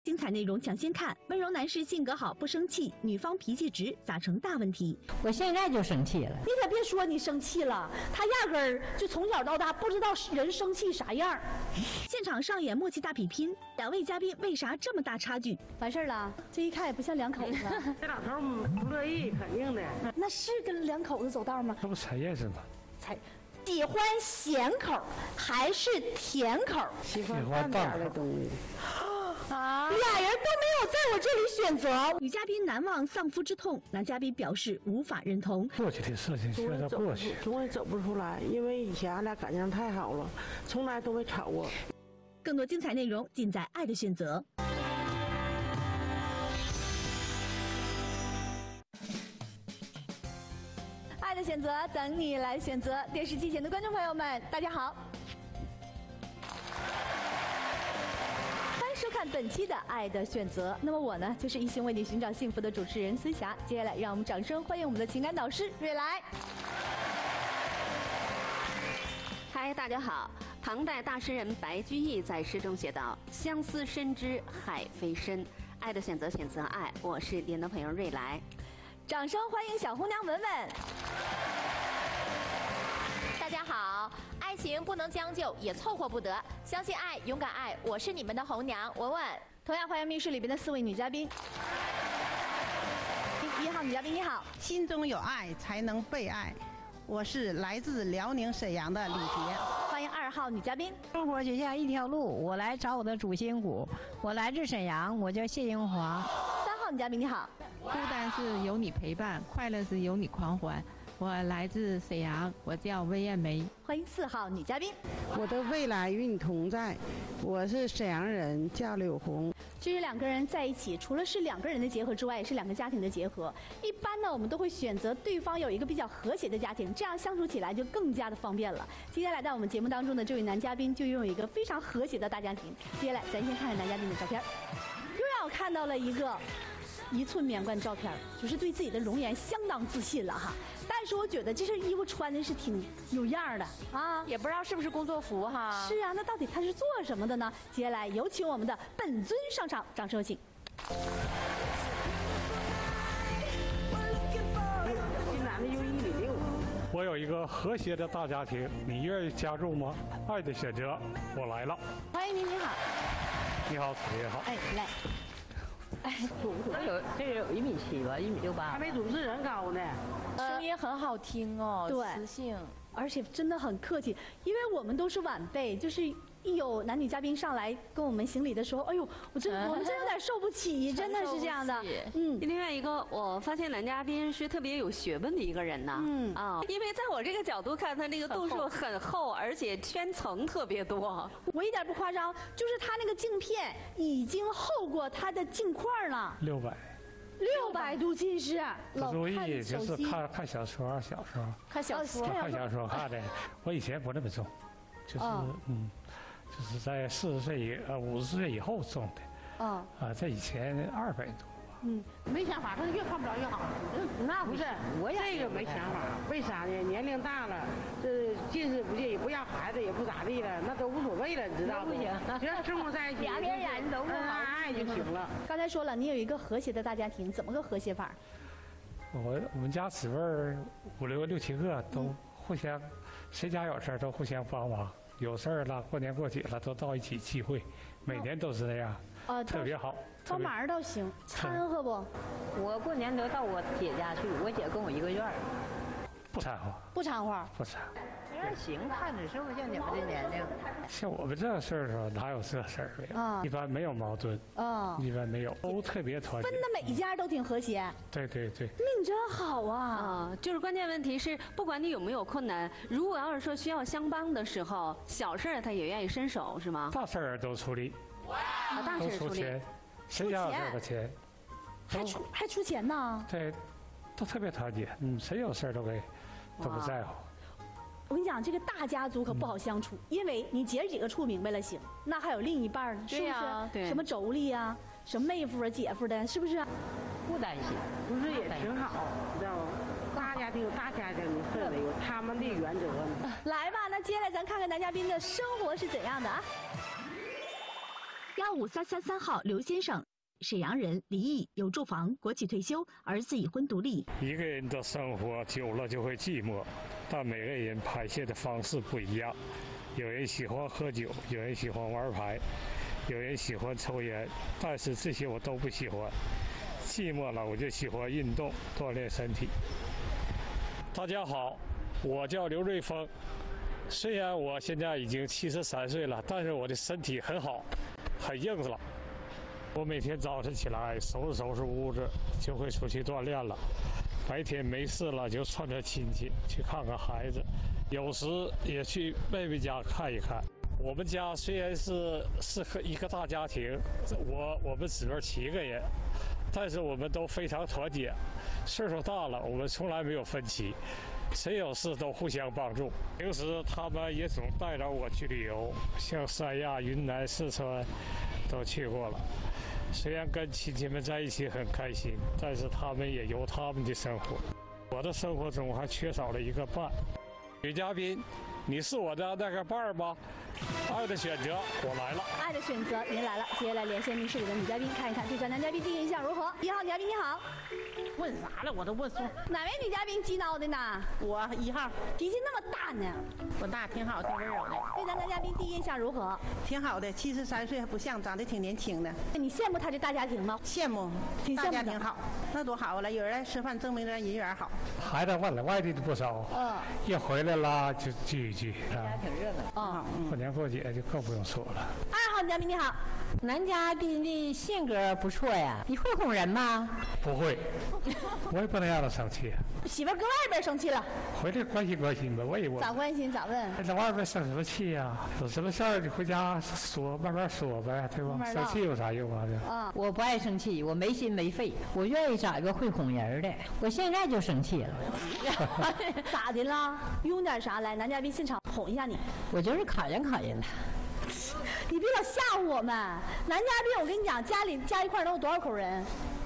精彩内容抢先看，温柔男士性格好不生气，女方脾气直咋成大问题？ 我现在就生气了。 你可别说你生气了，他压根儿就从小到大不知道人生气啥样。 现场上演默契大比拼，两位嘉宾为啥这么大差距？ 完事儿了，这一看也不像两口子。 这老头不乐意，肯定的。 那是跟两口子走道吗？ 这不才认识吗？ 喜欢咸口还是甜口？ 喜欢淡点的东西。 啊！俩人都没有在我这里选择。 女嘉宾难忘丧夫之痛，男嘉宾表示无法认同。 过去的事情现在过去， 总也走不出来，因为以前俺俩感情太好了，从来都没吵过。 更多精彩内容尽在《爱的选择》。 爱的选择，等你来选择。电视机前的观众朋友们，大家好。收看本期的《爱的选择》，那么我呢，就是一心为你寻找幸福的主持人孙霞。接下来，让我们掌声欢迎我们的情感导师瑞来。 嗨，大家好！唐代大诗人白居易在诗中写道：“相思深知海非深，爱的选择选择爱。”我是您的朋友瑞来。 掌声欢迎小红娘文文。 大家好，爱情不能将就，也凑合不得，相信爱，勇敢爱。我是你们的红娘文文。 同样欢迎密室里边的4位女嘉宾。1号女嘉宾你好， 心中有爱才能被爱。我是来自辽宁沈阳的李杰。 欢迎2号女嘉宾。 生活就像一条路，我来找我的主心骨。我来自沈阳，我叫谢英华。 3号女嘉宾你好。 孤单是有你陪伴，快乐是有你狂欢。我来自沈阳，我叫温艳梅。 欢迎4号女嘉宾。 我的未来与你同在，我是沈阳人，叫柳红。 其实2个人在一起，除了是2个人的结合之外，也是2个家庭的结合。一般呢，我们都会选择对方有一个比较和谐的家庭，这样相处起来就更加的方便了。今天来到我们节目当中的这位男嘉宾，就拥有一个非常和谐的大家庭。接下来，咱先看看男嘉宾的照片。又让我看到了一个1寸免冠照片，就是对自己的容颜相当自信了哈。但是我觉得这身衣服穿的是挺有样的啊， 也不知道是不是工作服哈。 是啊，那到底他是做什么的呢？接下来有请我们的本尊上场，掌声有请。 新男的有1.6米。 我有一个和谐的大家庭，你愿意加入吗？爱的选择，我来了。 欢迎您，你好。 你好，子也好。 哎，来。 哎，这有1.7米吧，1.68米。 还没主持人高呢。 声音很好听哦， 对， 磁性， 而且真的很客气，因为我们都是晚辈，就是一有男女嘉宾上来跟我们行礼的时候，哎呦，我们真有点受不起，真的是这样的。 另外一个，我发现男嘉宾是特别有学问的一个人呐。因为在我这个角度看，他这个度数很厚，而且圈层特别多。 我一点不夸张，就是他那个镜片已经厚过他的镜框了。600度近视， 不注意就是看小说，小时候看小说看的。我以前不那么重，就是就是在40岁50岁以后重的。在以前200多。 没想法，他越看不着越好。那不是，这个没想法，为啥呢？年龄大了，这近视不介意，不要孩子也不咋地了，那都无所谓了，你知道不？行，只要生活在一起， 2边眼都不好， 爱就行了。 刚才说了，你有一个和谐的大家庭，怎么个和谐法？ 我们家姊妹5、6、7个都互相，谁家有事都互相帮忙。有事儿了，过年过节了，都到一起聚会，每年都是那样，特别好。 帮忙倒行，掺和不？ 我过年都到我姐家去，我姐跟我一个院儿。 不掺和。 不掺和。 不掺。 那行，看着是不是像你们这年龄？ 像我们这岁数哪有这事儿啊？一般没有矛盾。一般没有，都特别团结。 分的每一家都挺和谐。 对。 命真好啊！ 就是关键问题是，不管你有没有困难，如果要是说需要相帮的时候，小事儿他也愿意伸手，是吗？ 大事儿都处理。 大事出钱，谁家有这个钱？ 还出钱呢？ 对，都特别团结。谁有事儿都不在乎。 我跟你讲，这个大家族可不好相处，因为你姐几个处明白了行，那还有另一半呢，是不是？ 对。 什么妯娌啊，什么妹夫啊、姐夫的，是不是？ 不担心， 不是也挺好，知道吗？大家庭有大家庭的氛围，有他们的原则呢。 来吧，那接下来咱看看男嘉宾的生活是怎样的啊？ 15333号刘先生，沈阳人，离异，有住房，国企退休，儿子已婚独立。 一个人的生活久了就会寂寞，但每个人排泄的方式不一样。有人喜欢喝酒，有人喜欢玩牌，有人喜欢抽烟，但是这些我都不喜欢。寂寞了，我就喜欢运动，锻炼身体。大家好，我叫刘瑞峰。虽然我现在已经73岁了，但是我的身体很好，很硬朗。我每天早晨起来收拾收拾屋子，就会出去锻炼了。白天没事了就串串亲戚，去看看孩子，有时也去妹妹家看一看。我们家虽然是一个大家庭，我们姊妹7个人，但是我们都非常团结。岁数大了，我们从来没有分歧，谁有事都互相帮助。平时他们也总带着我去旅游，像三亚、云南、四川都去过了。虽然跟亲戚们在一起很开心，但是他们也有他们的生活。我的生活中还缺少了一个伴。女嘉宾，你是我的那个伴吗？爱的选择，我来了。 爱的选择，您来了。接下来连线密室里的女嘉宾，看一看对咱男嘉宾第一印象如何。1号女嘉宾你好。 问啥了？我都问错。 哪位女嘉宾急恼的呢？ 我1号。 脾气那么大呢？ 我大，挺好，挺温柔的。 对咱男嘉宾第一印象如何？ 挺好的，73岁还不像，长得挺年轻的。 你羡慕他这大家庭吗？ 羡慕， 挺羡慕的。 大家庭好，那多好了，有人来吃饭，证明咱人缘好。 孩子问了，外地的不少，一回来了就聚一聚， 家挺热闹。 过年过节就更不用说了。 2号女嘉宾你好。 男嘉宾的性格不错呀，你会哄人吗？ 不会，我也不能让他生气。 媳妇搁外边生气了， 回来关心关心呗，我也问。 咋关心咋问？ 在外边生什么气呀？有什么事儿你回家说，慢慢说呗，对吧？生气有啥用啊？ 我不爱生气，我没心没肺，我愿意找一个会哄人的。我现在就生气了。 咋的了？用点啥来？男嘉宾现场哄一下你。 我就是考验考验他。 你别老吓唬我们，男嘉宾，我跟你讲，家里加一块能有多少口人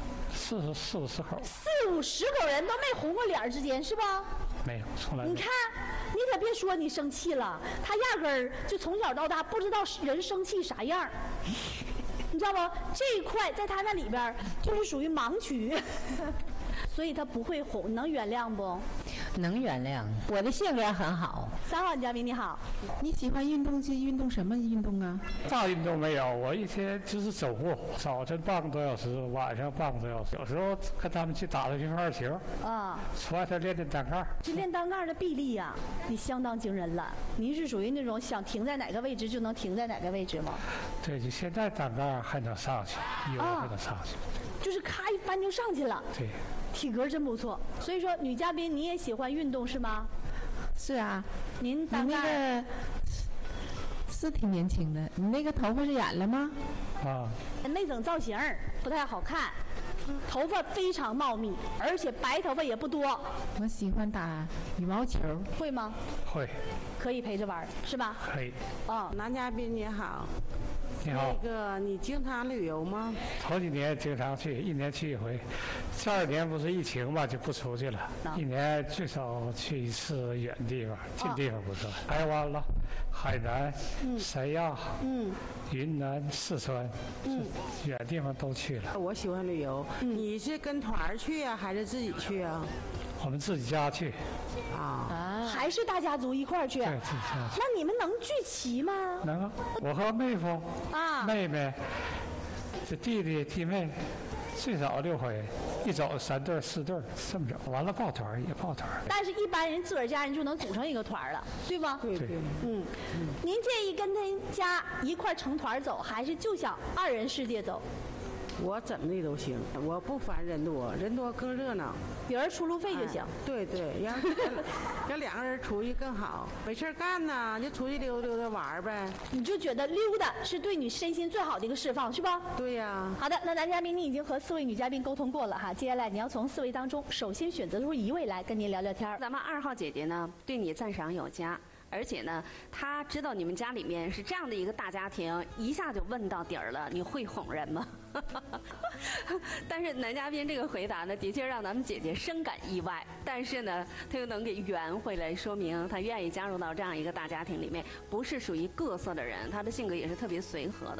？40、50口。 40、50口人都没红过脸之间是吧？ 没有，从来没有。 你看，你可别说你生气了，他压根儿就从小到大不知道人生气啥样，你知道不？这一块在他那里边就是属于盲区，所以他不会哄，你能原谅不？ 能原谅，我的性格很好。 3号女嘉宾你好， 你喜欢运动是运动什么运动啊？ 大运动没有，我一天就是走步，早晨半个多小时，晚上半个多小时，有时候跟他们去打打乒乓球，出外头练练单杠。 这练单杠的臂力呀，你相当惊人了。您是属于那种想停在哪个位置就能停在哪个位置吗？ 对，就现在单杠还能上去，一会儿还能上去。 就是咔一翻就上去了。 对， 体格真不错。所以说，女嘉宾你也喜欢运动是吗？ 是啊。 您那个是挺年轻的，你那个头发是染了吗？ 没整造型，不太好看。头发非常茂密，而且白头发也不多。 我喜欢打羽毛球， 会吗？ 会。 可以陪着玩是吧？ 可以。 男嘉宾你好。 你好。 那个你经常旅游吗？ 头几年经常去，1年去1回。这2年不是疫情嘛，就不出去了。1年最少去1次远地方，近地方不算。台湾了，海南、三亚、云南、四川，远地方都去了。 我喜欢旅游，你是跟团去啊，还是自己去啊？ 我们自己家去。 还是大家族一块儿去？ 对，自己家去。 那你们能聚齐吗？ 能啊，我和妹夫、妹妹、这弟弟、弟妹，最少6回，一走3对4对，这么整，完了抱团也抱团。 但是一般人自个儿家人就能组成一个团了，对吗？ 对。 您建议跟他家一块成团走，还是就想2人世界走？ 我怎么的都行，我不烦人多，人多更热闹， 有人出路费就行。 对，要2个人出去更好，没事干呢，就出去溜达溜达玩呗。 你就觉得溜达是对你身心最好的一个释放，是吧？ 对呀。 好的，那男嘉宾你已经和4位女嘉宾沟通过了哈，接下来你要从4位当中首先选择出1位来跟您聊聊天。 咱们2号姐姐呢，对你赞赏有加。而且呢，她知道你们家里面是这样的一个大家庭，一下就问到底儿了。你会哄人吗？但是男嘉宾这个回答呢，的确让咱们姐姐深感意外。但是呢，她又能给圆回来，说明她愿意加入到这样一个大家庭里面，不是属于各色的人。她的性格也是特别随和的。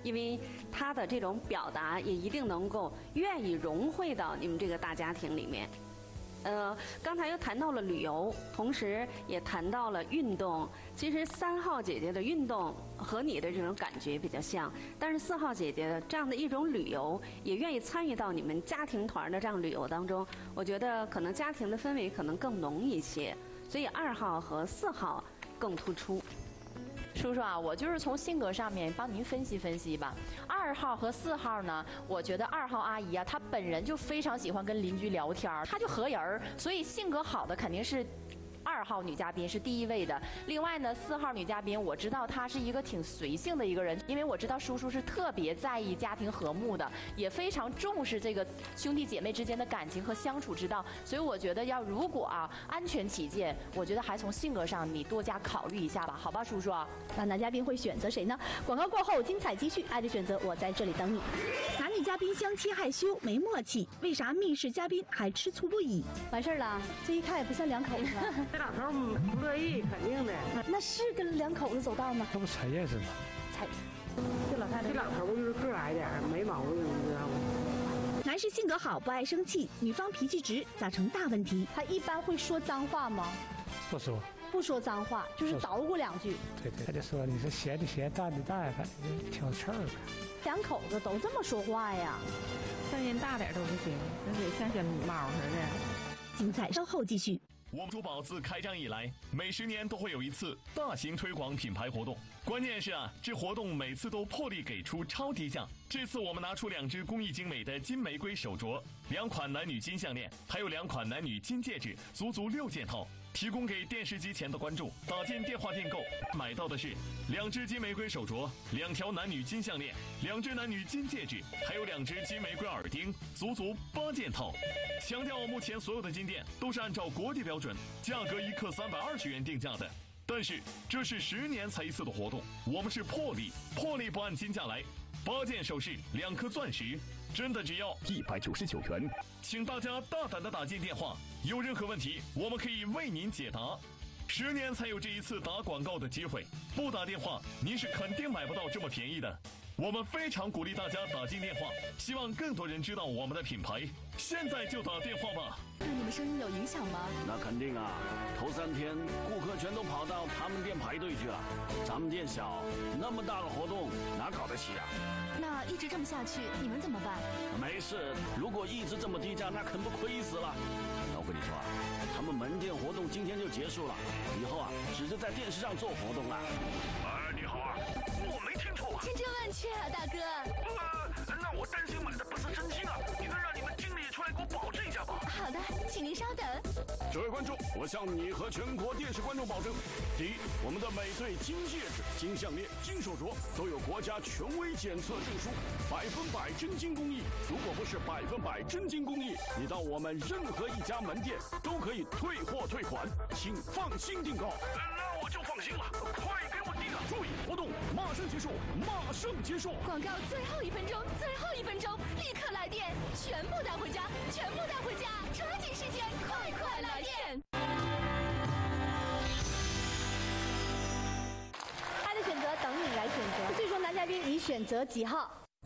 因为她的这种表达也一定能够愿意融汇到你们这个大家庭里面。刚才又谈到了旅游，同时也谈到了运动。其实3号姐姐的运动和你的这种感觉比较像，但是4号姐姐的这样的一种旅游，也愿意参与到你们家庭团的这样旅游当中。我觉得可能家庭的氛围可能更浓一些，所以2号和4号更突出。 叔叔啊，我就是从性格上面帮您分析分析吧。2号和4号呢，我觉得2号阿姨啊，她本人就非常喜欢跟邻居聊天，她就合人儿，所以性格好的肯定是2号女嘉宾是第1位的。另外呢，4号女嘉宾，我知道她是一个挺随性的一个人，因为我知道叔叔是特别在意家庭和睦的，也非常重视这个兄弟姐妹之间的感情和相处之道。所以我觉得如果安全起见，我觉得还从性格上你多加考虑一下吧，好吧，叔叔？ 那男嘉宾会选择谁呢？广告过后，精彩继续，爱的选择，我在这里等你。 男女嘉宾相亲害羞没默契，为啥密室嘉宾还吃醋不已？ 完事儿了，这一看也不像2口子。 这老头不乐意，肯定的。 那是跟2口子走道吗？ 这不才认识吗？ 这老头不就是个矮点，没毛病，你知道吗？ 男士性格好，不爱生气，女方脾气直，咋成大问题？ 他一般会说脏话吗？ 不说。 不说脏话，就是捣鼓2句。 对，他就说你是咸的咸，淡的淡，反正挑刺儿呗。 2口子都这么说话呀？ 声音大点都不行，那得像小米猫似的。 精彩稍后继续。 我们珠宝自开张以来，每10年都会有一次大型推广品牌活动。关键是这活动每次都破例给出超低价。这次我们拿出2只工艺精美的金玫瑰手镯，2款男女金项链，还有2款男女金戒指，足足6件套，提供给电视机前的观众。打进电话订购，买到的是2只金玫瑰手镯，2条男女金项链，2只男女金戒指，还有2只金玫瑰耳钉，足足8件套。强调目前所有的金店都是按照国际标准，价格1克320元定价的。但是这是10年才一次的活动，我们是破例不按金价来。8件首饰，2颗钻石，真的只要199元。请大家大胆的打进电话，有任何问题我们可以为您解答。10年才有这一次打广告的机会，不打电话您是肯定买不到这么便宜的。我们非常鼓励大家打进电话，希望更多人知道我们的品牌。现在就打电话吧。 对你们生意有影响吗？ 那肯定啊，头3天顾客全都跑到他们店排队去了。咱们店小，那么大的活动哪搞得起啊？ 那一直这么下去，你们怎么办？ 没事，如果一直这么低价，那可不亏死了。那我跟你说啊，他们门店活动今天就结束了，以后啊，只是在电视上做活动了。 你好啊，我没听错吧？ 千真万确啊，大哥。 那我担心买的不是真心啊，你能让你们经理出来给我保证一下吗？ 好的，请您稍等。 这位观众，我向你和全国电视观众保证，第一，我们的每对金戒指、金项链、金手镯都有国家权威检测证书，100%真金工艺。如果不是100%真金工艺，你到我们任何一家门店都可以退货退款，请放心订购。 那我就放心了，快给我订啊！ 注意，活动马上结束，马上结束。 广告最后1分钟，最后1分钟，立刻来电，全部带回家，全部带回家，抓紧时间，快来电！ 爱的选择等你来选择。最终男嘉宾，你选择几号？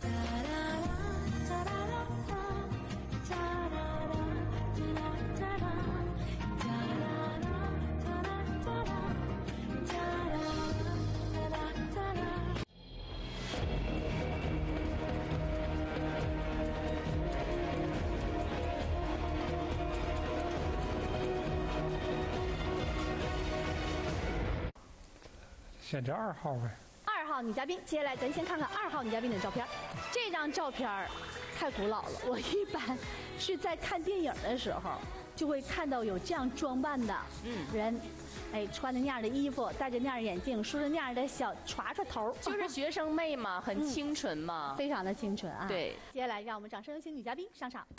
选择2号呗。 2号女嘉宾，接下来咱先看看2号女嘉宾的照片。这张照片太古老了，我一般是在看电影的时候就会看到有这样装扮的人，穿着那样的衣服，戴着那样的眼镜，梳着那样的小歘头， 就是学生妹嘛，很清纯嘛， 非常的清纯啊。 对， 接下来让我们掌声有请女嘉宾上场。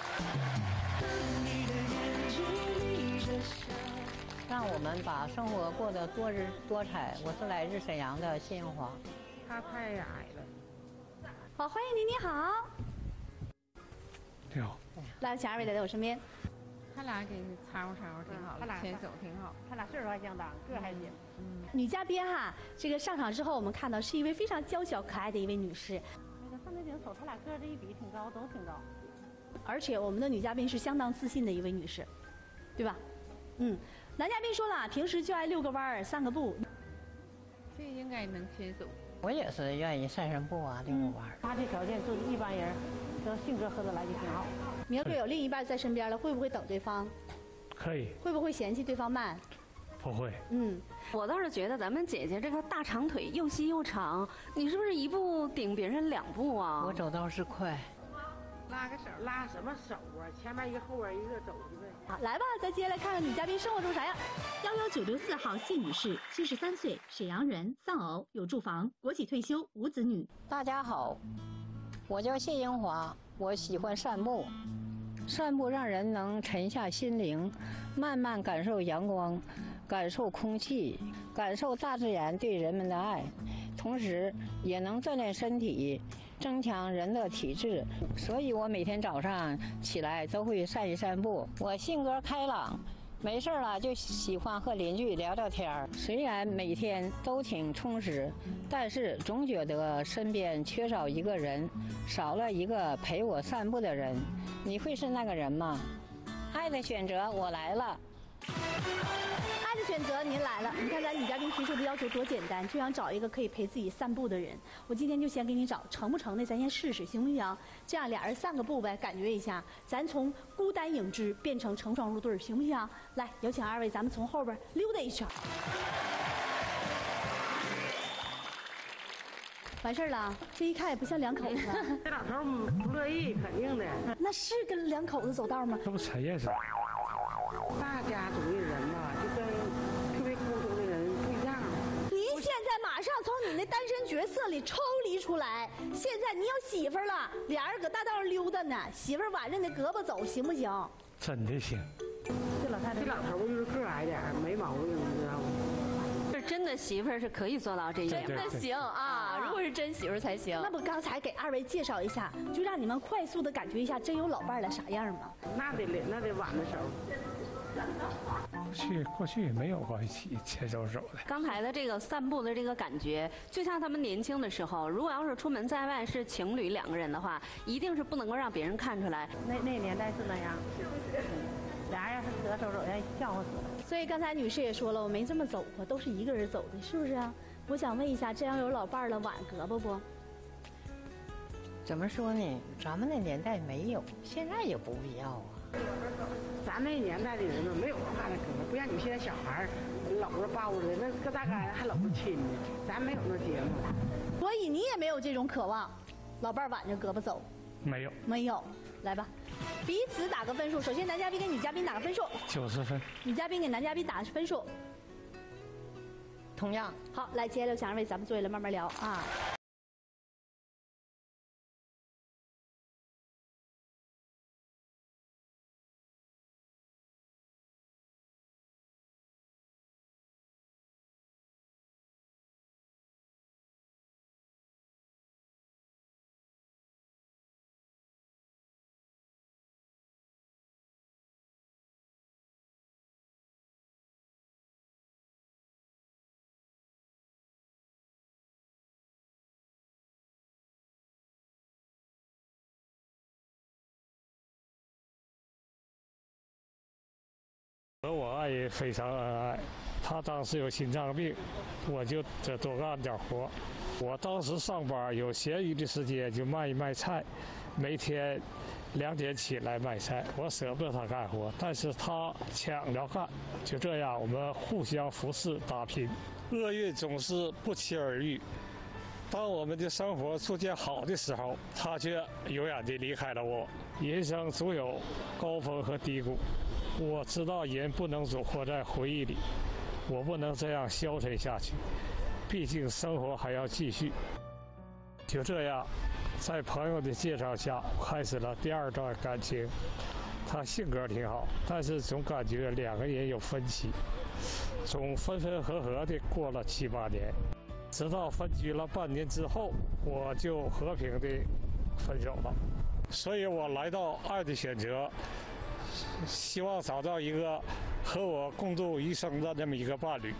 让我们把生活过得多姿多彩。我是来自沈阳的谢映华。 他太矮了。 好，欢迎您，你好。 你好。 来，请2位来到我身边。 他俩给掺和挺好的，牵手挺好。 他俩岁数还相当，个还行。 女嘉宾哈，这个上场之后我们看到是一位非常娇小可爱的一位女士。 那个上台顶瞅他俩个这一比挺高，都挺高。 而且我们的女嘉宾是相当自信的一位女士，对吧？男嘉宾说了，平时就爱遛个弯儿、散个步。 这应该能牵手。 我也是愿意散散步啊，遛个弯。 他这条件就是一般人，这性格合得来就挺好。 明儿有另一半在身边了，会不会等对方？ 可以。 会不会嫌弃对方慢？ 不会。 我倒是觉得咱们姐姐这个大长腿又细又长，你是不是一步顶别人2步啊？ 我走道是快。 拉个手，拉什么手啊？前面一个，后边一个，走去呗。 好，来吧，再接下来看看女嘉宾生活中啥样。 11964号谢女士，73岁，沈阳人，丧偶，有住房，国企退休，无子女。 大家好，我叫谢英华，我喜欢散步。散步让人能沉下心灵，慢慢感受阳光，感受空气，感受大自然对人们的爱，同时也能锻炼身体，增强人的体质。所以我每天早上起来都会散一散步。我性格开朗，没事了就喜欢和邻居聊聊天。虽然每天都挺充实，但是总觉得身边缺少一个人，少了一个陪我散步的人。你会是那个人吗？爱的选择，我来了。 爱的选择，您来了。你看咱女嘉宾提出的要求多简单，就想找一个可以陪自己散步的人。我今天就先给你找，成不成的咱先试试，行不行？这样俩人散个步呗，感觉一下，咱从孤单影只变成成双入对，行不行？来，有请2位，咱们从后边溜达一圈。完事儿了，这一看也不像2口子。 这老头不乐意，肯定的。 那是跟2口子走道吗？ 这不陈认识。 大家族的人嘛，就跟特别孤独的人不一样。 您现在马上从你那单身角色里抽离出来，现在你有媳妇儿了，俩人搁大道上溜达呢，媳妇儿挽着你的胳膊走，行不行？ 真的行。 这老头就是个矮点，没毛病，你知道吗？ 是真的媳妇儿是可以做到这一点。 真的行啊！如果是真媳妇儿才行。 那不刚才给2位介绍一下，就让你们快速的感觉一下真有老伴了啥样吗？ 那得挽着手。 过去也没有过一起牵手走的。 刚才的这个散步的这个感觉，就像他们年轻的时候，如果要是出门在外是情侣2个人的话，一定是不能够让别人看出来。 那年代是那样，俩人要是得手让人笑话死了。 所以刚才女士也说了，我没这么走过，都是一个人走的，是不是啊？我想问一下，这样有老伴了，挽胳膊不？ 怎么说呢？咱们那年代没有，现在也不必要啊。 咱那年代的人们没有那么大的胳膊，不像你们现在小孩搂着抱着的，那个大干还搂着亲呢。咱没有那节目， 所以你也没有这种渴望，老伴挽着胳膊走。 没有。 没有，来吧，彼此打个分数。首先男嘉宾给女嘉宾打个分数 ，90分。 女嘉宾给男嘉宾打分数， 同样。 好，来，接下来2位咱们坐下来慢慢聊啊。 和我爱人非常恩爱，他当时有心脏病，我就得多干点活。我当时上班有闲余的时间就卖一卖菜，每天2点起来卖菜。我舍不得他干活，但是他抢着干，就这样我们互相扶持打拼。厄运总是不期而遇，当我们的生活逐渐好的时候，他却永远地离开了我。人生总有高峰和低谷。我知道人不能总活在回忆里，我不能这样消沉下去，毕竟生活还要继续。就这样，在朋友的介绍下，开始了第2段感情。他性格挺好，但是总感觉2个人有分歧，总分分合合的过了7、8年，直到分居了半年之后，我就和平的分手了。所以我来到爱的选择。 希望找到一个和我共度一生的这么一个伴侣。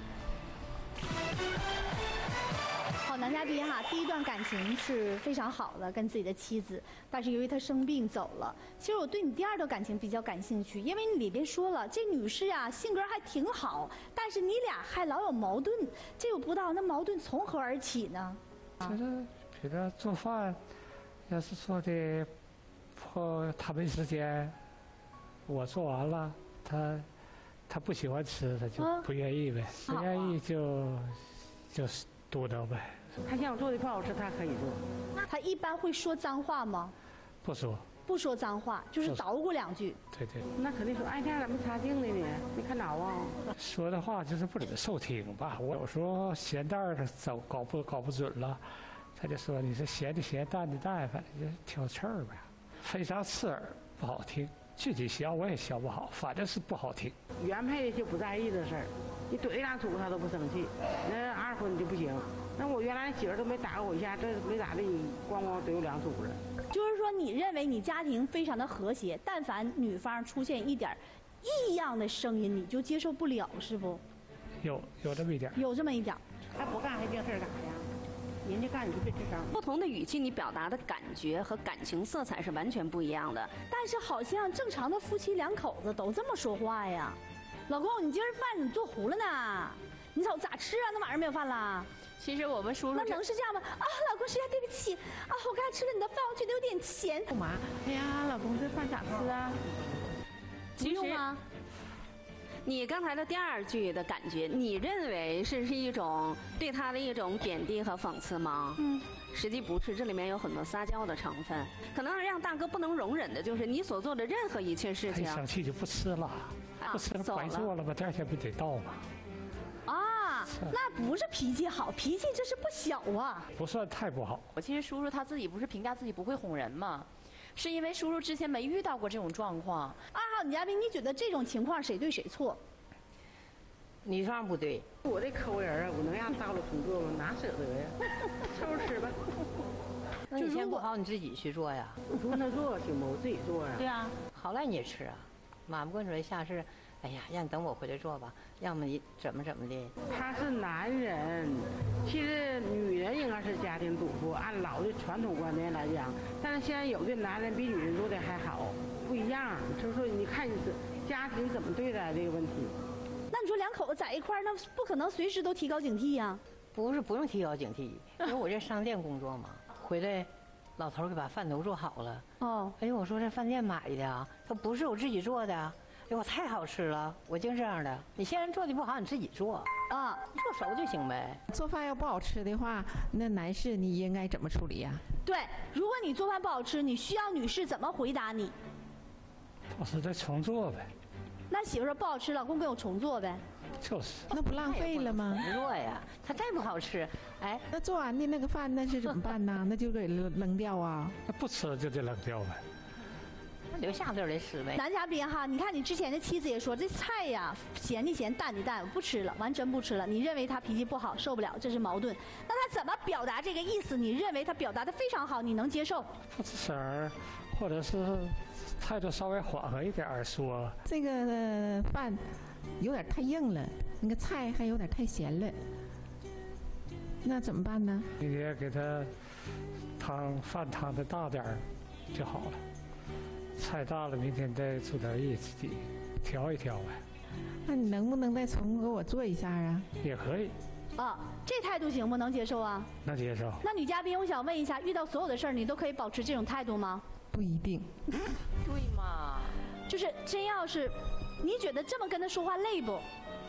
好，男嘉宾哈，第一段感情是非常好的，跟自己的妻子，但是由于他生病走了。其实我对你第二段感情比较感兴趣，因为你里边说了，这女士啊性格还挺好，但是你俩还老有矛盾，这我不知道那矛盾从何而起呢？ 就是比如做饭，要是做的他没时间，我做完了，他不喜欢吃，他就不愿意呗，不愿意就是多叨呗。 他想做的不好吃，他可以做。 他一般会说脏话吗？ 不说。 不说脏话，就是捣鼓两句。 对对。 那肯定说，哎，这咋没擦净的呢？没看着啊。 说的话就是不怎么受听吧。我有时候咸淡儿搞不准了，他就说你是咸的咸，淡的淡，反正就挑刺儿呗。非常刺耳，不好听。具体学我也学不好，反正是不好听。 原配就不在意这事儿，你怼两杵他都不生气，那二婚就不行。那我原来媳妇都没打过我一下，这没咋的，咣咣怼我两杵子。 就是说，你认为你家庭非常的和谐，但凡女方出现一点异样的声音，你就接受不了，是不？ 有这么一点。 有这么一点。 他不干还净事儿干呀？人家干你就别吱声。 不同的语气，你表达的感觉和感情色彩是完全不一样的。 但是好像正常的夫妻两口子都这么说话呀。老公，你今儿饭你做糊了呢？你瞅咋吃啊？那晚上没有饭啦？ 其实我们叔叔那能是这样吗？啊，老公，实在对不起啊，我刚才吃了你的饭，我觉得有点咸。 干嘛？哎呀，老公，这饭咋吃啊？ 其实你刚才的第二句的感觉，你认为是一种对他的一种贬低和讽刺吗？实际不是，这里面有很多撒娇的成分。可能让大哥不能容忍的就是你所做的任何一切事情。 他一生气就不吃了，不吃了白做了吧？第二天不得到吗？ 啊，那不是脾气好，脾气这是不小啊。 不算太不好。 我其实叔叔他自己不是评价自己不会哄人吗？是因为叔叔之前没遇到过这种状况。 二号女嘉宾，你觉得这种情况谁对谁错？ 女方不对。 我这抠人啊，我能让到了重做吗？哪舍得呀？收拾吃吧。 那你先不好，你自己去做呀。 我不跟他做行吗？我自己做呀。 对呀，好赖你也吃啊。马不跟说下次，哎呀，让你等我回来做吧，要么你怎么的。 他是男人，其实女人应该是家庭主妇，按老的传统观念来讲，但是现在有的男人比女人做的还好，不一样。就是说，你看你家庭怎么对待这个问题。 那你说两口子在一块儿，那不可能随时都提高警惕呀？ 不用提高警惕，因为我这商店工作嘛，回来老头给把饭都做好了。哦，哎呦，我说这饭店买的啊，他不是我自己做的。哎呦，太好吃了！我净这样的。你现在做的不好，你自己做啊，做熟就行呗。 做饭要不好吃的话，那男士你应该怎么处理呀？ 对，如果你做饭不好吃，你需要女士怎么回答你？ 我说再重做呗。 那媳妇说不好吃，老公给我重做呗。 就是。 那不浪费了吗？ 不做呀，他再不好吃，哎， 那做完的那个饭那是怎么办呢？那就给扔掉啊？ 那不吃了就得扔掉呗。 留下点来吃呗。 男嘉宾哈，你看你之前的妻子也说这菜呀，咸的咸，淡的淡，我不吃了，完真不吃了。你认为他脾气不好，受不了，这是矛盾。那他怎么表达这个意思？你认为他表达的非常好，你能接受？ 不吱声儿，或者是态度稍微缓和一点儿说。 这个饭有点太硬了，那个菜还有点太咸了，那怎么办呢？ 你也给他饭汤的大点儿就好了。菜大了，明天再出点意，自己调一调呗。 那你能不能再重给我做一下啊？ 也可以。 啊，这态度行不能接受啊？ 能接受。 那女嘉宾，我想问一下，遇到所有的事儿，你都可以保持这种态度吗？ 不一定。 对嘛？ 就是真要是，你觉得这么跟他说话累不？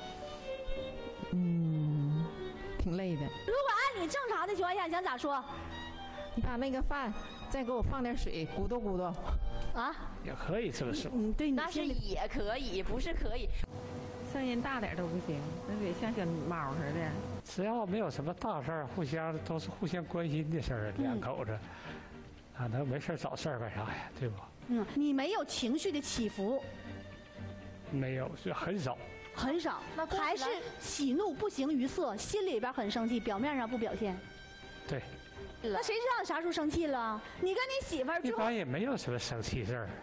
挺累的。 如果按你正常的情况下，你想咋说？ 你把那个饭再给我放点水，咕嘟咕嘟。 啊， 也可以这么说。 对， 那是也可以，不是可以。 声音大点都不行，那得像小猫似的。 只要没有什么大事儿，都是互相关心的事儿，两口子，啊，那没事找事儿干啥呀？对不？ 你没有情绪的起伏。 没有，是很少。 很少，还是喜怒不形于色，心里边很生气，表面上不表现。 对。 那谁知道你啥时候生气了？你跟你媳妇儿一般也没有什么生气事儿，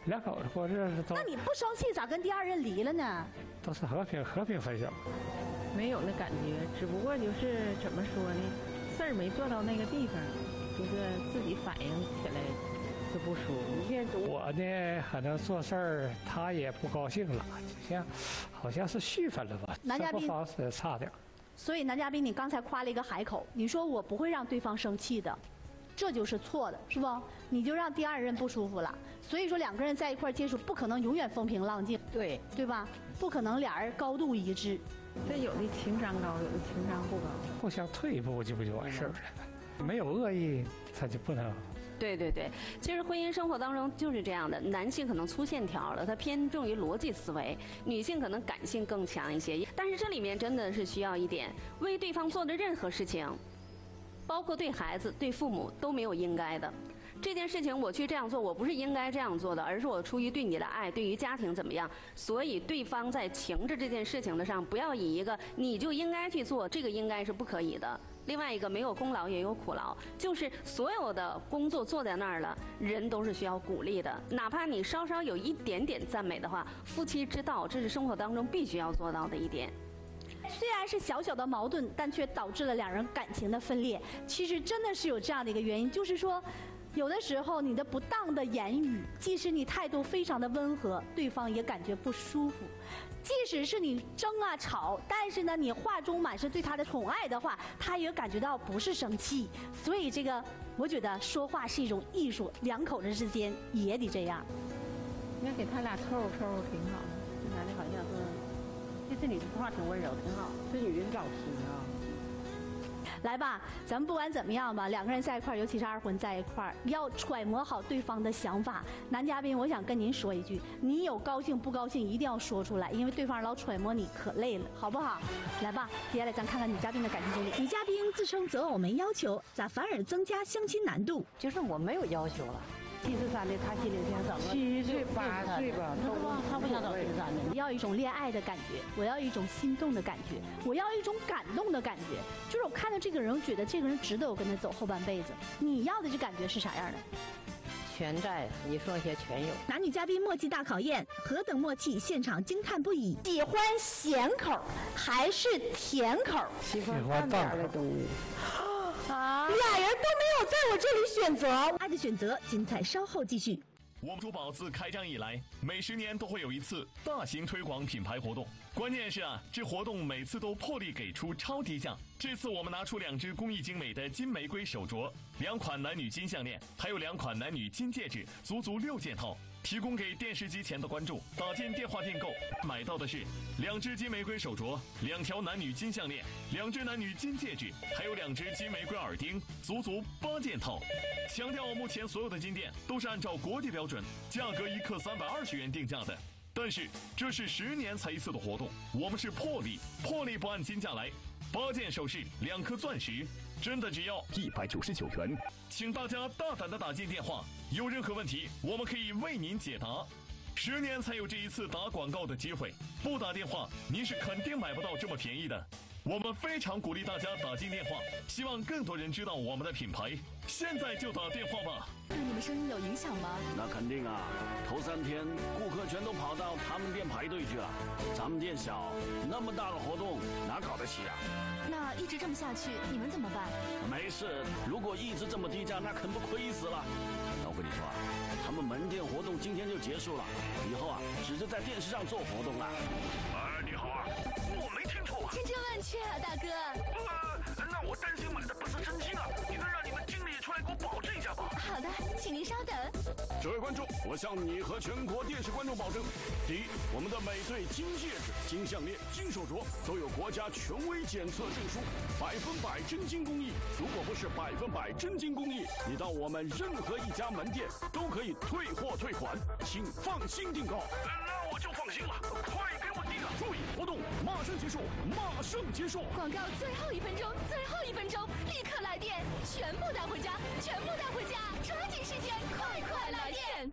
2口子过日子都。 那你不生气，咋跟第2任离了呢？ 都是和平分手。 没有那感觉，只不过就是怎么说呢，事儿没做到那个地方，就是自己反应起来就不舒服。 我呢，可能做事儿他也不高兴了，好像是续分了吧， 男嘉宾生活方式差点。 所以男嘉宾，你刚才夸了一个海口，你说我不会让对方生气的，这就是错的，是不？你就让第2任不舒服了。所以说2个人在一块儿接触，不可能永远风平浪静，对吧？不可能俩人高度一致。 这有的情商高，有的情商不高， 互相退一步就完事儿了，没有恶意他就不能。 对，其实婚姻生活当中就是这样的，男性可能粗线条了，他偏重于逻辑思维；女性可能感性更强一些。但是这里面真的是需要一点，为对方做的任何事情，包括对孩子、对父母都没有应该的。这件事情我去这样做，我不是应该这样做的，而是我出于对你的爱，对于家庭怎么样。所以对方在情着这件事情的上，不要以一个你就应该去做，这个应该是不可以的。另外一个，没有功劳也有苦劳，就是所有的工作做在那儿了，人都是需要鼓励的。哪怕你稍稍有一点点赞美的话，夫妻之道，这是生活当中必须要做到的一点。 虽然是小小的矛盾，但却导致了2人感情的分裂。其实真的是有这样的一个原因，就是说，有的时候你的不当的言语，即使你态度非常的温和，对方也感觉不舒服。即使是你争啊吵，但是呢，你话中满是对他的宠爱的话，他也感觉到不是生气。所以这个，我觉得说话是一种艺术，2口子之间也得这样。 应该给他俩凑合挺好的。 这男的好像是，这女的说话挺温柔，挺好。这女的是老实啊。 来吧，咱们不管怎么样吧，2个人在一块儿，尤其是2婚在一块儿，要揣摩好对方的想法。男嘉宾，我想跟您说一句，你有高兴不高兴一定要说出来，因为对方老揣摩你可累了，好不好？来吧，接下来咱看看女嘉宾的感情经历。 女嘉宾自称择偶没要求，咋反而增加相亲难度？ 就是我没有要求了。 73的，他心里想找个7岁8岁吧，他不想找73的。 我要一种恋爱的感觉，我要一种心动的感觉，我要一种感动的感觉。就是我看到这个人，我觉得这个人值得我跟他走后半辈子。你要的这感觉是啥样的？ 全在，你说些全有。 男女嘉宾默契大考验，何等默契，现场惊叹不已。 喜欢咸口还是甜口？ 喜欢淡点的东西。 啊！俩人都没有在我这里选择， 爱的选择，精彩稍后继续。 我们珠宝自开张以来，每10年都会有一次大型推广品牌活动。关键是这活动每次都破例给出超低价。这次我们拿出2只工艺精美的金玫瑰手镯，2款男女金项链，还有2款男女金戒指，足足6件套，提供给电视机前的观众。打进电话订购，买到的是2只金玫瑰手镯，2条男女金项链，2只男女金戒指，还有2只金玫瑰耳钉，足足8件套。强调目前所有的金店都是按照国际标准，价格1克320元定价的。但是这是10年才一次的活动，我们是破例不按金价来。8件首饰，2颗钻石，真的只要199元。请大家大胆的打进电话，有任何问题我们可以为您解答。10年才有这一次打广告的机会，不打电话您是肯定买不到这么便宜的。我们非常鼓励大家打进电话，希望更多人知道我们的品牌。现在就打电话吧。 对你们生意有影响吗？ 那肯定啊，头3天顾客全都跑到他们店排队去了。咱们店小，那么大的活动哪搞得起啊？ 那一直这么下去，你们怎么办？ 没事，如果一直这么低价，那可不亏死了。那我跟你说啊，他们门店活动今天就结束了，以后只是在电视上做活动了。 你好啊，我没听错。 千真万确啊，大哥。 那我担心买的不是真心啊，你能让你们经理出来给我保证一下吧？ 好的，请您稍等。 这位观众，我向你和全国电视观众保证，第一，我们的每对金戒指、金项链、金手镯都有国家权威检测证书，100%真金工艺。如果不是100%真金工艺，你到我们任何一家门店都可以退货退款，请放心订购。 那我就放心了，快给我订啊！ 注意，活动马上结束，马上结束！ 广告最后1分钟，最后1分钟，立刻来电，全部带回家，全部带回家，抓紧时间，快来电！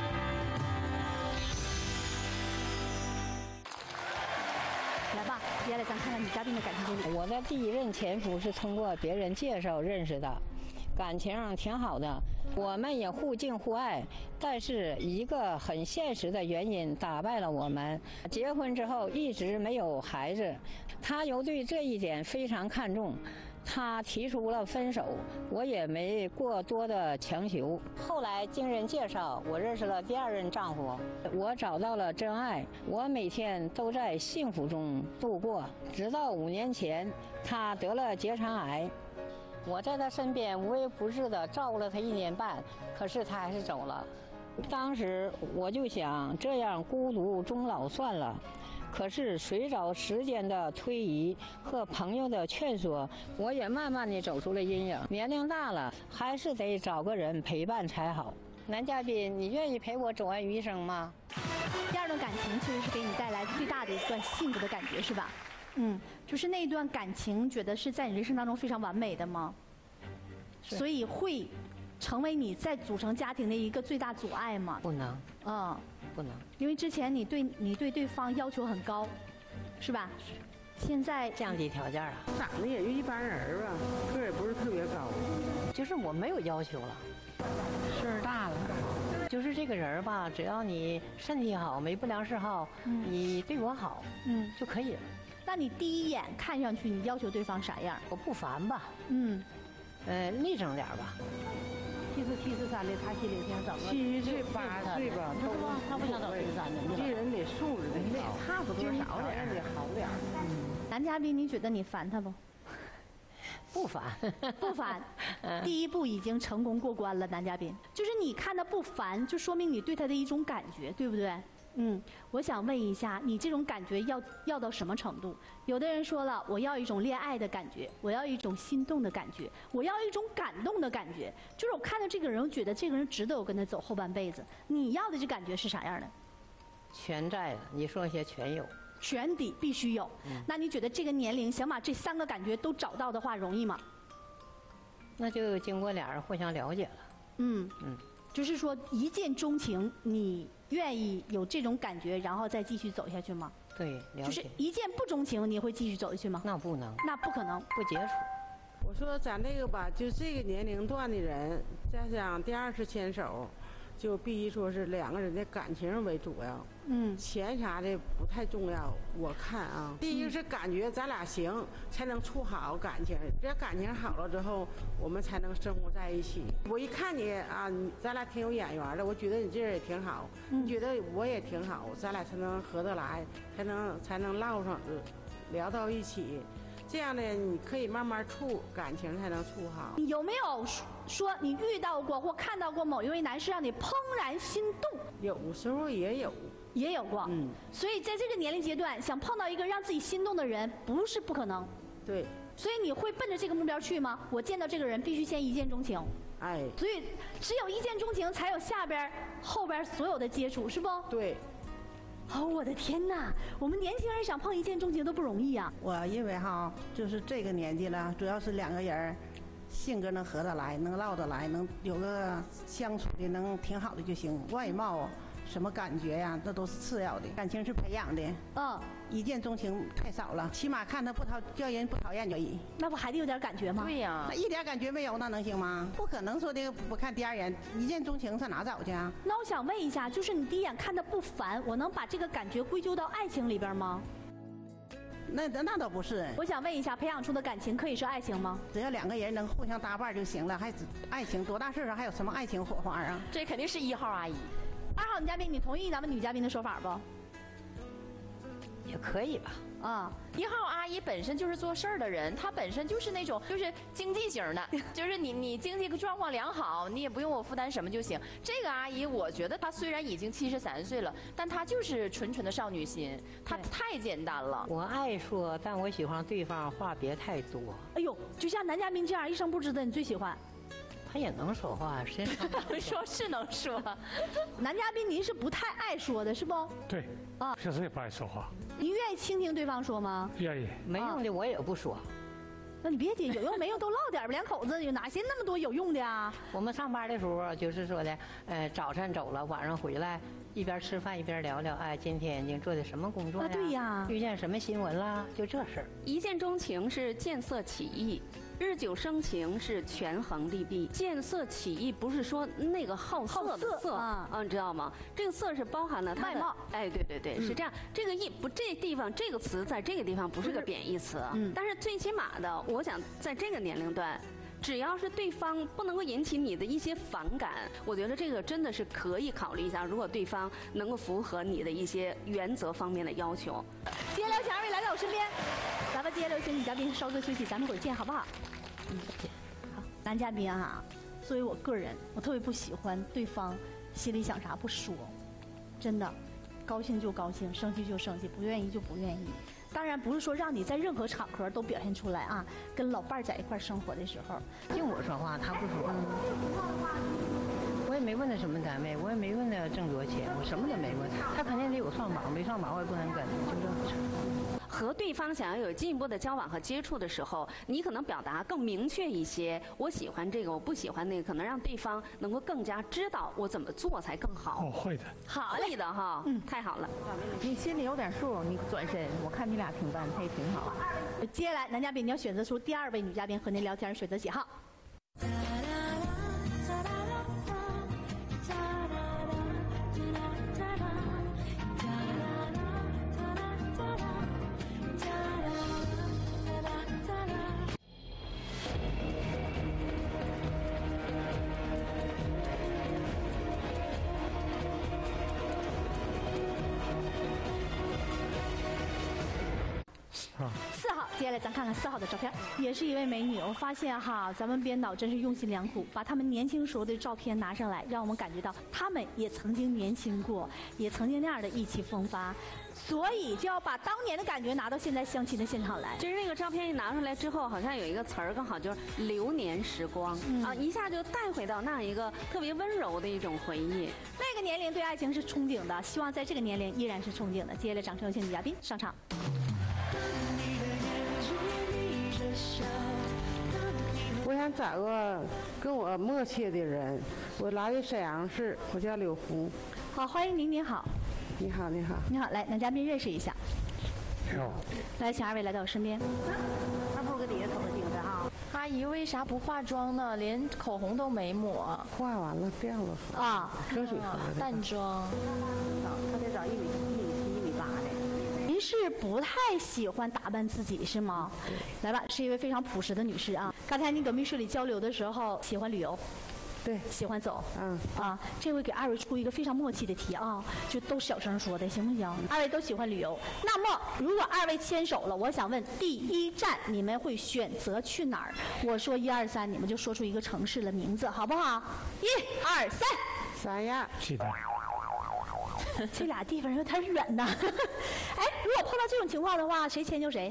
来吧，接下来咱看看女嘉宾的感情经历。 我的第1任前夫是通过别人介绍认识的，感情挺好的。 我们也互敬互爱，但是一个很现实的原因打败了我们。结婚之后一直没有孩子，他又对这一点非常看重，他提出了分手，我也没过多的强求。后来经人介绍，我认识了第2任丈夫，我找到了真爱，我每天都在幸福中度过。直到5年前，他得了结肠癌。我在他身边无微不至地照顾了他1年半，可是他还是走了。当时我就想，这样孤独终老算了。可是随着时间的推移和朋友的劝说，我也慢慢地走出了阴影。年龄大了，还是得找个人陪伴才好。男嘉宾，你愿意陪我走完余生吗？ 第2段感情其实是给你带来最大的一段幸福的感觉，是吧？就是那一段感情，觉得是在你人生当中非常完美的吗？所以会成为你在组成家庭的一个最大阻碍吗？ 不能。不能。 因为之前你对对方要求很高，是吧？现在降低条件了。 长得也就一般人吧，个儿也不是特别高。 就是我没有要求了，事儿大了。就是这个人吧，只要你身体好，没不良嗜好，你对我好，就可以了。 那你第一眼看上去，你要求对方啥样？ 我不烦吧？立正点吧。 73的，他心里想找个 70岁8岁吧， 是吧？他不想找73的， 这人得素质得好， 差不多少点得好点。 男嘉宾，你觉得你烦他不？ 不烦， 不烦。第一步已经成功过关了，男嘉宾，就是你看他不烦，就说明你对他的一种感觉，对不对？我想问一下，你这种感觉要到什么程度？有的人说了，我要一种恋爱的感觉，我要一种心动的感觉，我要一种感动的感觉。就是我看到这个人，我觉得这个人值得我跟他走后半辈子。你要的这感觉是啥样的？ 全在了，你说些全有， 全底必须有。那你觉得这个年龄想把这3个感觉都找到的话，容易吗？ 那就经过俩人互相了解了。 就是说一见钟情，你愿意有这种感觉，然后再继续走下去吗？ 对，了解。 就是一见不钟情，你会继续走下去吗？ 那不能。 那不可能， 不结束。 我说咱这个吧，就这个年龄段的人，再想第2次牵手，就必须说是2个人的感情为主要。钱啥的不太重要，我看啊。第一个是感觉咱俩行，才能处好感情。这感情好了之后，我们才能生活在一起。我一看你啊，咱俩挺有眼缘的，我觉得你这人也挺好，你觉得我也挺好，咱俩才能合得来，才能唠上，聊到一起。这样呢，你可以慢慢处感情，才能处好。 你有没有说你遇到过或看到过某一位男士让你怦然心动？ 有时候也有。 也有过，所以在这个年龄阶段，想碰到一个让自己心动的人，不是不可能。 对。 所以你会奔着这个目标去吗？我见到这个人必须先一见钟情。所以只有一见钟情，才有后边所有的接触，是不？ 对。 我的天哪！我们年轻人想碰一见钟情都不容易啊。 我因为就是这个年纪了，主要是2个人性格能合得来，能唠得来，能有个相处的能挺好的就行。外貌什么感觉呀，那都是次要的，感情是培养的。一见钟情太少了，起码看他叫人不讨厌就可以。 那不还得有点感觉吗？ 对呀， 那一点感觉没有，那能行吗？不可能说的不看第2眼，一见钟情上哪找去啊？ 那我想问一下，就是你第一眼看他不烦，我能把这个感觉归咎到爱情里边吗？ 那倒不是。 我想问一下，培养出的感情可以是爱情吗？ 只要2个人能互相搭伴就行了，还爱情多大事啊？还有什么爱情火花啊？ 这肯定是1号阿姨。 2号女嘉宾，你同意咱们女嘉宾的说法不？ 也可以吧。 1号阿姨本身就是做事儿的人，她本身就是那种就是经济型的，就是你经济状况良好，你也不用我负担什么就行。这个阿姨，我觉得她虽然已经73岁了，但她就是纯纯的少女心，她太简单了。 我爱说，但我喜欢对方话别太多。 哎呦，就像男嘉宾这样一声不吱的，你最喜欢？ 他也能说话，谁说是能说。 男嘉宾您是不太爱说的，是不？ 对。确实也不爱说话。 您愿意倾听对方说吗？ 愿意。 没用的我也不说。 那你别急，有用没用都唠点吧，2口子有哪些那么多有用的啊？ 我们上班的时候就是说的，早晨走了，晚上回来，一边吃饭一边聊聊，今天已经做的什么工作呀？ 对呀。 遇见什么新闻啦？就这事儿。 一见钟情是见色起意， 日久生情是权衡利弊，见色起意不是说那个好色的色啊，你知道吗？这个色是包含了外貌。哎，对对对，是这样。这个这地方这个词在这个地方不是个贬义词，但是最起码的，我想在这个年龄段。只要是对方不能够引起你的一些反感，我觉得这个真的是可以考虑一下。如果对方能够符合你的一些原则方面的要求。 接下来请2位来到我身边，咱们接下来请女嘉宾稍作休息，咱们一会儿见，好不好？好，男嘉宾啊，作为我个人，我特别不喜欢对方心里想啥不说，真的，高兴就高兴，生气就生气，不愿意就不愿意。当然不是说让你在任何场合都表现出来啊，跟老伴儿在一块生活的时候， 听我说话，他不说。我也没问他什么单位，我也没问他挣多少钱，我什么都没问。他肯定得有上榜，没上榜我也不能跟，就这么。 和对方想要有进一步的交往和接触的时候，你可能表达更明确一些。我喜欢这个，我不喜欢那个，可能让对方能够更加知道我怎么做才更好。 哦，会的。 好嘞的哈，太好了。 你心里有点数，你转身，我看你俩挺般配，挺好。 接下来男嘉宾你要选择出第2位女嘉宾和您聊天，选择几号？4号，接下来咱看看4号的照片，也是一位美女。我发现哈，咱们编导真是用心良苦，把他们年轻时候的照片拿上来，让我们感觉到他们也曾经年轻过，也曾经那样的意气风发。所以就要把当年的感觉拿到现在相亲的现场来。 就是那个照片一拿出来之后，好像有一个词儿更好，就是流年时光啊，一下就带回到那样一个特别温柔的一种回忆。 那个年龄对爱情是憧憬的，希望在这个年龄依然是憧憬的。接下来，掌声有请女嘉宾上场。 我想找个跟我默契的人。我来自沈阳市，我叫柳红。 好，欢迎您，您好。 你好，你好。 你好，来，男嘉宾认识一下。 好。 来，请2位来到我身边。 他不搁底下瞅着盯着哈。 阿姨为啥不化妆呢？连口红都没抹。 化完了掉了。 啊， 喝水喝的。 淡妆。 他得找1.7米、1.8米的。 您是不太喜欢打扮自己是吗？来吧，是一位非常朴实的女士啊。刚才你搁密室里交流的时候，喜欢旅游。 对， 喜欢走。这回给2位出一个非常默契的题啊，就都小声说的，行不行？2位都喜欢旅游，那么如果2位牵手了，我想问第1站你们会选择去哪儿？我说1、2、3，你们就说出一个城市的名字，好不好？1、2、3。 三亚。 是的。 这俩地方有点远呐。哎，如果碰到这种情况的话，谁迁就谁？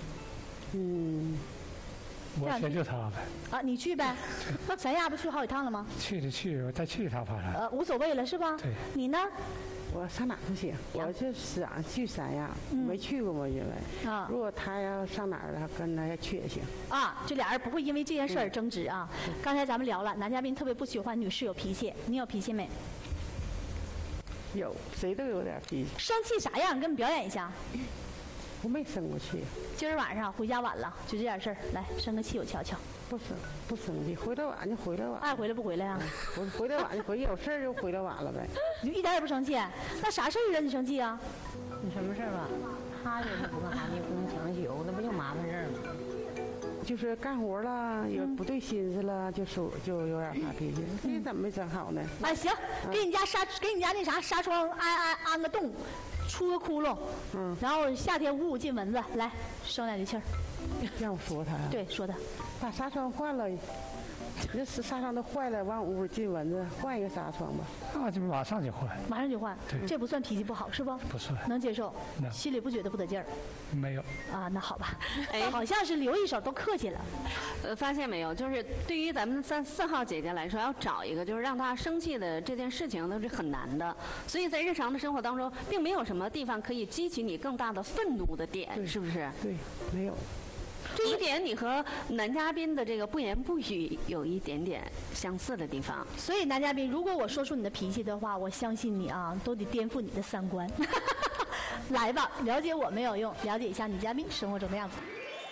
我迁就他呗。 啊，你去呗。三亚不去好几趟了吗？ 去，我再去一趟反正。 无所谓了是吧？ 对。 你呢？ 我上哪不行，我就想去三亚，没去过嘛，因为如果他要上哪儿了，跟他去也行。 啊，就俩人不会因为这件事儿争执啊。刚才咱们聊了，男嘉宾特别不喜欢女士有脾气，你有脾气没？ 有，谁都有点脾气。 生气啥样？你给我们表演一下。 我没生过气。 今儿晚上回家晚了，就这点事儿，来生个气我瞧瞧。 不生气，回来晚就回来晚。 爱回来不回来啊？ 我回来晚就回，有事儿就回来晚了呗。 你就一点也不生气？那啥事儿让你生气啊？ 你什么事儿吧？他就是不干啥，你不能强求，那不就麻烦事儿吗？ 就是干活了，有不对心思了，就有点发脾气。你怎么没整好呢？ 哎，行，给你家那啥纱窗安个洞，出个窟窿，然后夏天呜进蚊子，来生2句气儿。 让我说他呀？ 对，说他。 把纱窗换了，这纱窗都坏了，往屋进蚊子，换一个纱窗吧。 那就马上就换。 马上就换。 对。 这不算脾气不好是不？ 不算。 能接受。心里不觉得不得劲儿。 没有。 啊，那好吧。哎，好像是留一手都客气了。 发现没有？就是对于咱们4号姐姐来说，要找一个就是让她生气的这件事情都是很难的。所以在日常的生活当中，并没有什么地方可以激起你更大的愤怒的点，是不是？ 对，没有。 这一点你和男嘉宾的这个不言不语有一点点相似的地方。 所以男嘉宾，如果我说出你的脾气的话，我相信你啊，都得颠覆你的3观。来吧，了解我没有用，了解一下女嘉宾生活中的样子。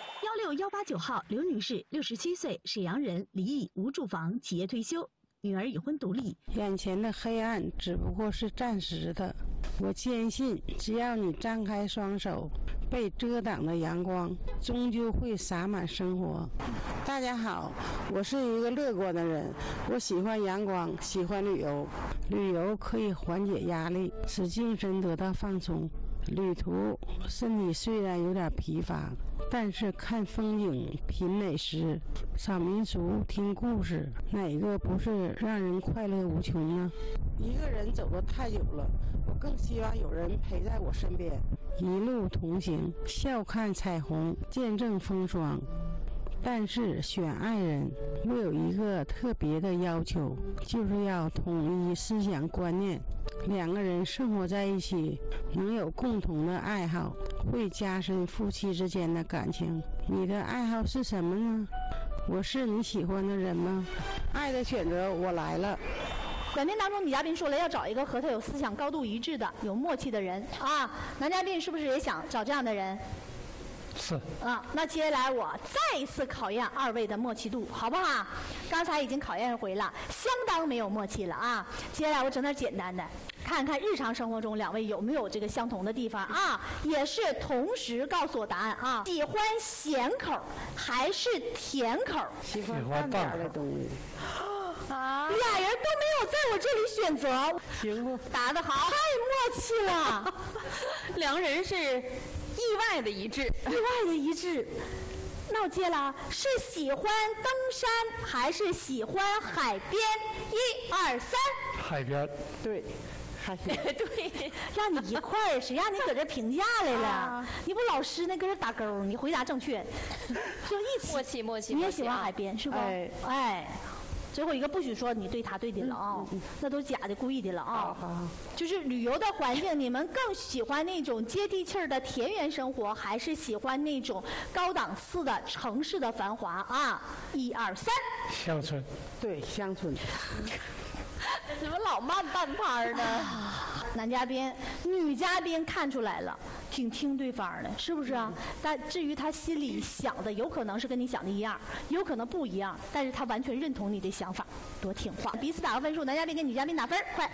689号刘女士，67岁，沈阳人，离异，无住房，企业退休，女儿已婚独立。 眼前的黑暗只不过是暂时的，我坚信，只要你张开双手，被遮挡的阳光终究会洒满生活。大家好，我是一个乐观的人，我喜欢阳光，喜欢旅游。旅游可以缓解压力，使精神得到放松。旅途身体虽然有点疲乏，但是看风景、品美食、赏民俗、听故事，哪一个不是让人快乐无穷呢？一个人走得太久了，我更希望有人陪在我身边，一路同行，笑看彩虹，见证风霜。但是选爱人，我有一个特别的要求，就是要统一思想观念。两个人生活在一起，能有共同的爱好，会加深夫妻之间的感情。你的爱好是什么呢？我是你喜欢的人吗？爱的选择，我来了。 短片当中，女嘉宾说了要找一个和她有思想高度一致的、有默契的人啊。男嘉宾是不是也想找这样的人？ 是啊，那接下来我再一次考验二位的默契度，好不好？刚才已经考验一回了，相当没有默契了啊。接下来我整点简单的，看看日常生活中两位有没有这个相同的地方啊，也是同时告诉我答案啊。喜欢咸口还是甜口？ 喜欢淡点的东西。 啊，俩人都没有在我这里选择， 行不？ 答得好，太默契了。 两人是意外的一致， 意外的一致。那我接了，是喜欢登山还是喜欢海边？1、2、3。 海边。 对。 对，让你一块儿，谁让你搁这评价来了？你不老师那搁这打勾，你回答正确，就一起默契。 你也喜欢海边是不？哎。最后一个不许说你对他对的了啊，那都假的故意的了啊。就是旅游的环境，你们更喜欢那种接地气儿的田园生活，还是喜欢那种高档次的城市的繁华啊？1、2、3。 乡村。 对，乡村。 怎么老慢半拍呢？ 男嘉宾、女嘉宾看出来了，挺听对方的，是不是啊？但至于他心里想的，有可能是跟你想的一样，有可能不一样，但是他完全认同你的想法，多听话。彼此打个分数，男嘉宾给女嘉宾打分，快。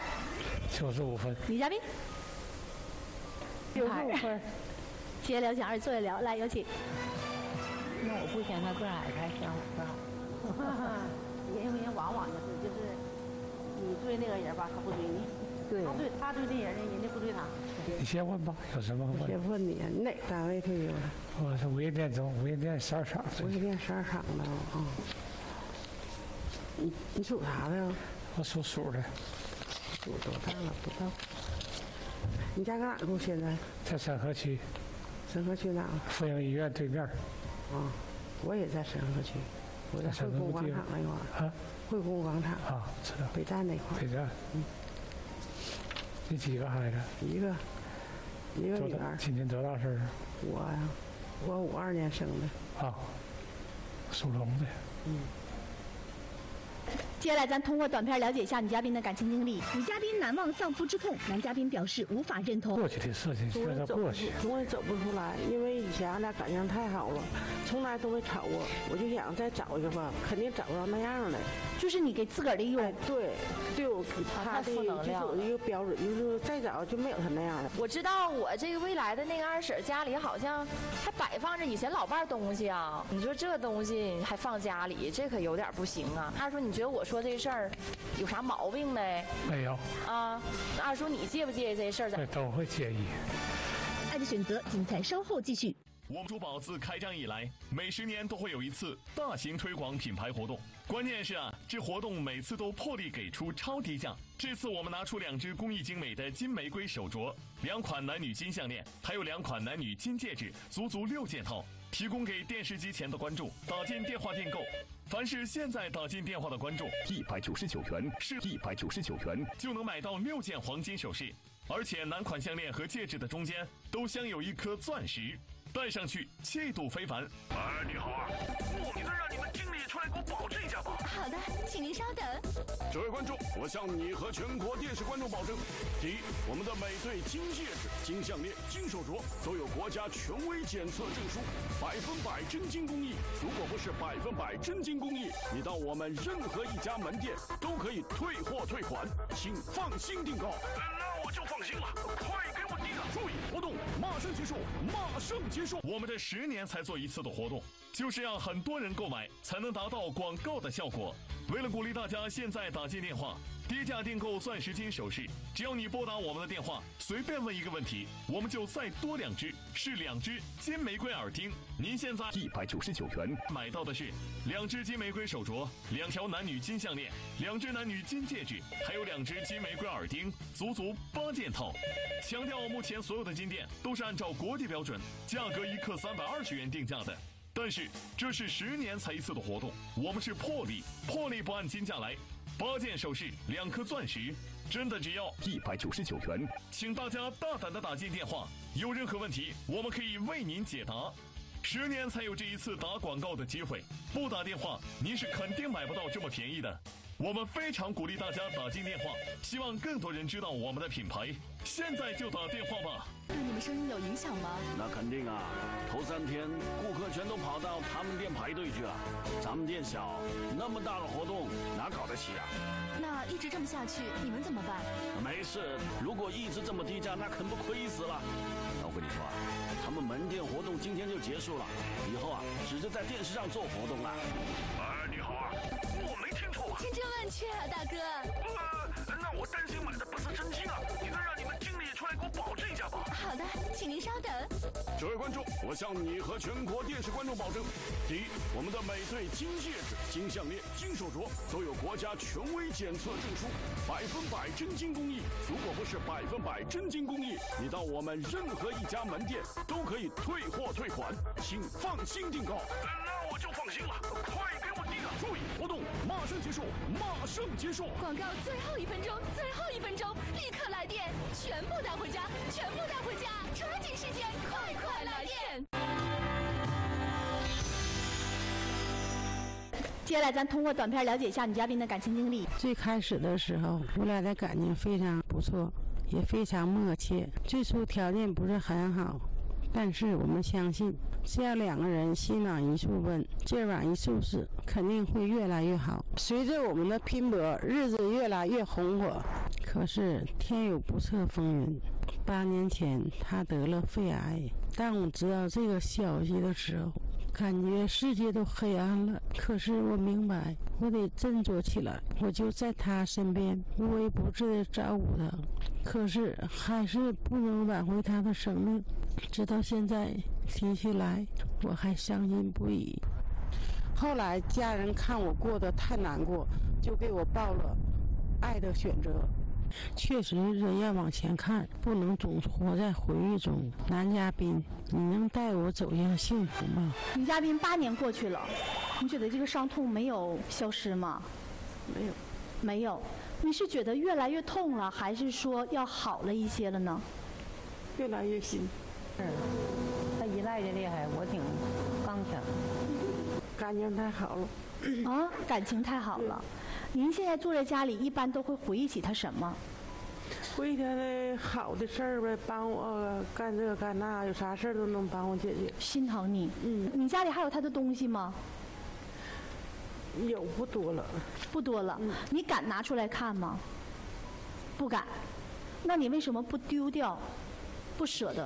95分。 女嘉宾。 95分。 接着聊，请二位坐下聊，来有请。 那我不嫌他个矮，还嫌我个好。 人往往就是你追那个人吧，他不追你。 对， 他追那人，人家不追他。 你先问吧，有什么问？ 先问你，你哪个单位退休的？ 我是无线电中，无线电12厂。 无线电12厂的啊。你属啥的呀？ 我属鼠的。 属多大了？不到。你家搁哪住？现在？ 在沈河区。 沈河区哪？ 妇婴医院对面。 啊，我也在沈河区，我在惠公广场那块儿。啊。惠公广场。啊， 知道。 北站那块儿。 北站。你几个孩子？ 一个女儿。 今年多大岁数？ 我呀，我52年生的。 啊，属龙的。 接下来咱通过短片了解一下女嘉宾的感情经历。女嘉宾难忘丧夫之痛，男嘉宾表示无法认同。 过去的事情现在过去， 总也走不出来，因为以前俺俩感情太好了，从来都没吵过。我就想再找一个吧，肯定找不到那样的。 就是你给自个儿的一种对我他的就是我的一个标准，就是再找就没有他那样的。 我知道我这个未来的那个二婶家里好像还摆放着以前老伴东西啊，你说这东西还放家里，这可有点不行啊。二叔，你觉得我说这事儿有啥毛病没？ 没有。 啊，那二叔你介不介意这事儿？ 都会介意。 爱的选择，精彩稍后继续。 我们珠宝自开张以来，每10年都会有一次大型推广品牌活动。关键是这活动每次都破例给出超低价。这次我们拿出2只工艺精美的金玫瑰手镯，2款男女金项链，还有2款男女金戒指，足6件套，提供给电视机前的观众。打进电话订购，凡是现在打进电话的观众，199元是199元就能买到6件黄金首饰，而且男款项链和戒指的中间都镶有1颗钻石。戴上去气度非凡。 你好啊，你能让你们经理出来给我保证一下吗？ 好的，请您稍等。 这位观众，我向你和全国电视观众保证， 第一，我们的每对金戒指、金项链、金手镯都有国家权威检测证书，100%真金工艺。如果不是100%真金工艺，你到我们任何一家门店都可以退货退款，请放心订购。 那我就放心了，快给我订啊！ 注意，活动马上结束，马上结束。 我们这10年才做一次的活动，就是让很多人购买，才能达到广告的效果。为了鼓励大家现在打进电话，低价订购钻石金首饰，只要你拨打我们的电话，随便问一个问题，我们就再多2只，是2只金玫瑰耳钉。您现在 199元买到的是2只金玫瑰手镯、2条男女金项链、2只男女金戒指，还有2只金玫瑰耳钉，足足8件套。强调目前所有的金店都是按照国际标准，价格1克320元定价的。但是这是10年才一次的活动，我们是破例不按金价来。8件首饰，2颗钻石，真的只要 199元。 请大家大胆的打进电话，有任何问题我们可以为您解答。10年才有这一次打广告的机会，不打电话您是肯定买不到这么便宜的。我们非常鼓励大家打进电话，希望更多人知道我们的品牌。现在就打电话吧。 对你们生意有影响吗？ 那肯定啊，头3天顾客全都跑到他们店排队去了。咱们店小，那么大的活动哪搞得起啊？ 那一直这么下去，你们怎么办？ 没事，如果一直这么低价，那可不亏死了。我跟你说啊，他们门店活动今天就结束了，以后啊，只是在电视上做活动了。 你好啊，我没听错吧？ 千真万确啊，大哥。 那我担心买的不是真金啊，你能让你们经理出来给我保证一下吧？ 好的，请您稍等。 这位观众，我向你和全国电视观众保证，第一，我们的每对金戒指、金项链、金手镯都有国家权威检测证书，100%真金工艺。如果不是100%真金工艺，你到我们任何一家门店都可以退货退款，请放心订购。 那我就放心了，快给我订啊！ 注意，活动马上结束，马上结束。 广告最后1分钟，最后1分钟，立刻来电，全部带回家，全部带回家，抓紧时间，快快来电！ 接下来咱通过短片了解一下女嘉宾的感情经历。 最开始的时候，我俩的感情非常不错，也非常默契。最初条件不是很好，但是我们相信，只要2个人心往一处奔，劲往一处使，肯定会越来越好。随着我们的拼搏，日子越来越红火。可是天有不测风云，8年前他得了肺癌。当我知道这个消息的时候，感觉世界都黑暗了。可是我明白，我得振作起来。我就在他身边，无微不至的照顾他。可是还是不能挽回他的生命。直到现在提起来，我还伤心不已。后来家人看我过得太难过，就给我报了爱的选择。确实，人要往前看，不能总活在回忆中。男嘉宾，你能带我走向幸福吗？ 女嘉宾8年过去了，你觉得这个伤痛没有消失吗？ 没有， 没有。你是觉得越来越痛了，还是说要好了一些了呢？ 越来越新。 他依赖的厉害，我挺刚强。 感情太好了。 啊，感情太好了。您现在坐在家里，一般都会回忆起他什么？ 回忆他的好的事儿呗，帮我干这个干那，有啥事儿都能帮我解决。 心疼你。你家里还有他的东西吗？ 有，不多了。 不多了。你敢拿出来看吗？不敢。那你为什么不丢掉？不舍得？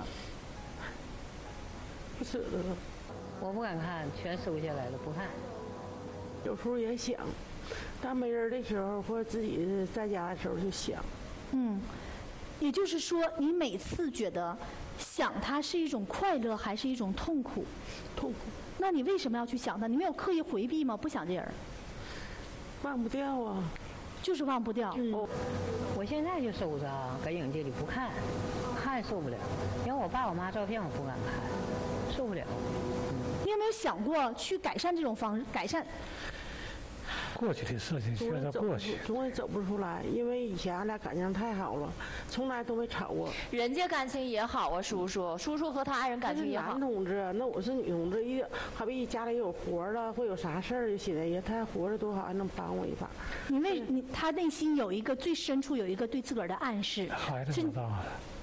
不舍得。 我不敢看，全收下来了，不看。 有时候也想。当没人的时候，或者自己在家的时候就想。 也就是说，你每次觉得想他是一种快乐，还是一种痛苦？ 痛苦。 那你为什么要去想他？你没有刻意回避吗？不想这人？ 忘不掉啊。 就是忘不掉。 我现在就收着，搁影界里不看，看受不了。因为我爸我妈照片我不敢看，受不了。 你有没有想过去改善这种方式？改善？ 过去的事情现在过去， 总也走不出来，因为以前俺俩感情太好了，从来都没吵过。 人家感情也好啊，叔叔和他爱人感情也好。 男同志，那我是女同志，好比家里有活了，或有啥事儿，就寻思，他活着多好，还能帮我一把。 他内心有一个最深处有一个对自个儿的暗示。 孩子多大了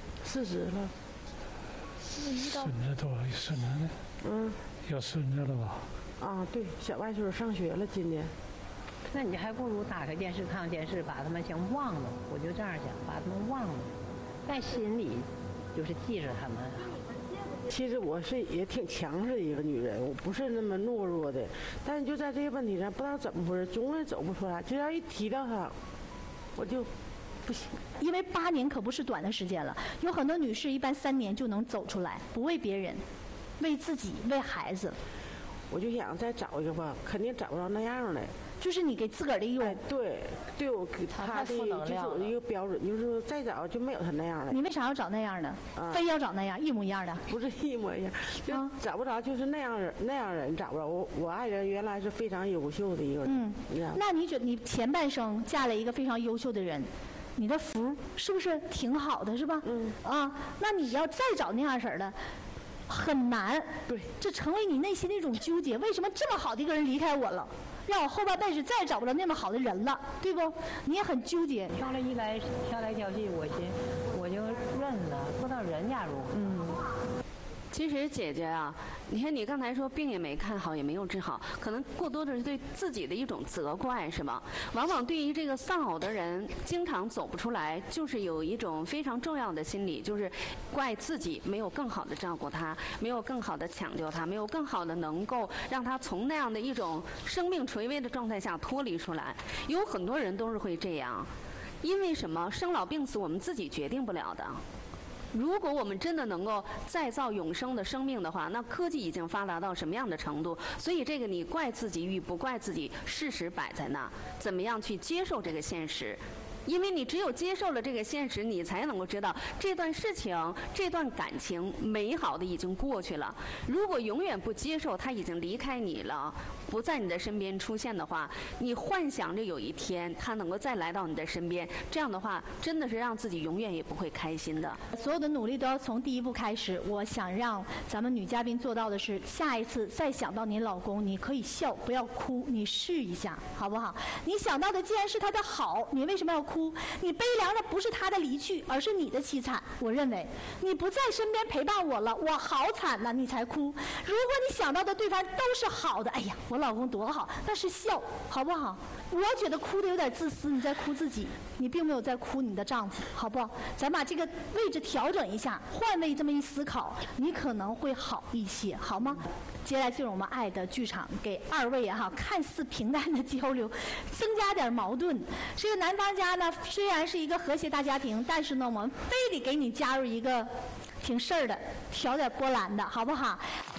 ？40了。 孙子多，有孙子呢？有孙子了吧？ 啊，对，小外孙上学了，今年。 那你还不如打开电视看电视，把他们先忘了。我就这样想，把他们忘了，在心里就是记着他们。 其实我也挺强势的一个女人，我不是那么懦弱的，但是就在这个问题上，不知道怎么回事，总也走不出来。只要一提到他，我就不行。 因为8年可不是短的时间了，有很多女士一般3年就能走出来，不为别人，为自己，为孩子。 我就想再找一个吧，肯定找不着那样的。 就是你给自个儿的一种， 对我给他的就是我的一个标准，就是再找就没有他那样的。 你为啥要找那样的？非要找那样一模一样的？ 不是一模一样，就找不着，就是那样人找不着。我爱人原来是非常优秀的一个人。 那你觉得你前半生嫁了一个非常优秀的人，你的福是不是挺好的，是吧？那你要再找那样式儿的。很难， 对， 这成为你内心的一种纠结。为什么这么好的一个人离开我了，让我后半辈子再也找不着那么好的人了，对不？你也很纠结。 挑来挑去，我就认了，不知道人家如何。 其实姐姐啊，你看你刚才说病也没看好，也没有治好，可能过多的是对自己的一种责怪，是吧？往往对于这个丧偶的人，经常走不出来，就是有一种非常重要的心理，就是怪自己没有更好的照顾他，没有更好的抢救他，没有更好的能够让他从那样的一种生命垂危的状态下脱离出来。有很多人都是会这样，因为什么？生老病死我们自己决定不了的。如果我们真的能够再造永生的生命的话，那科技已经发达到什么样的程度？所以这个你怪自己与不怪自己，事实摆在那，怎么样去接受这个现实？因为你只有接受了这个现实，你才能够知道这段事情、这段感情美好的已经过去了。如果永远不接受它已经离开你了，不在你的身边出现的话，你幻想着有一天它能够再来到你的身边，这样的话真的是让自己永远也不会开心的。 所有的努力都要从第一步开始。我想让咱们女嘉宾做到的是，下一次再想到你老公，你可以笑，不要哭，你试一下，好不好？你想到的既然是他的好，你为什么要哭？你悲凉的不是他的离去，而是你的凄惨。我认为你不在身边陪伴我了，我好惨呐，你才哭。如果你想到的对方都是好的，哎呀，我老公多好，那是笑，好不好？我觉得哭的有点自私，你在哭自己，你并没有在哭你的丈夫，好不好？咱把这个位置调整一下，换位这么一思考，你可能会好一些，好吗？接下来进入我们爱的剧场，给2位看似平淡的交流增加点矛盾。这个男方家呢，虽然是一个和谐大家庭，但是呢，我们非得给你加入一个挺事儿的，挑点波澜的，好不好？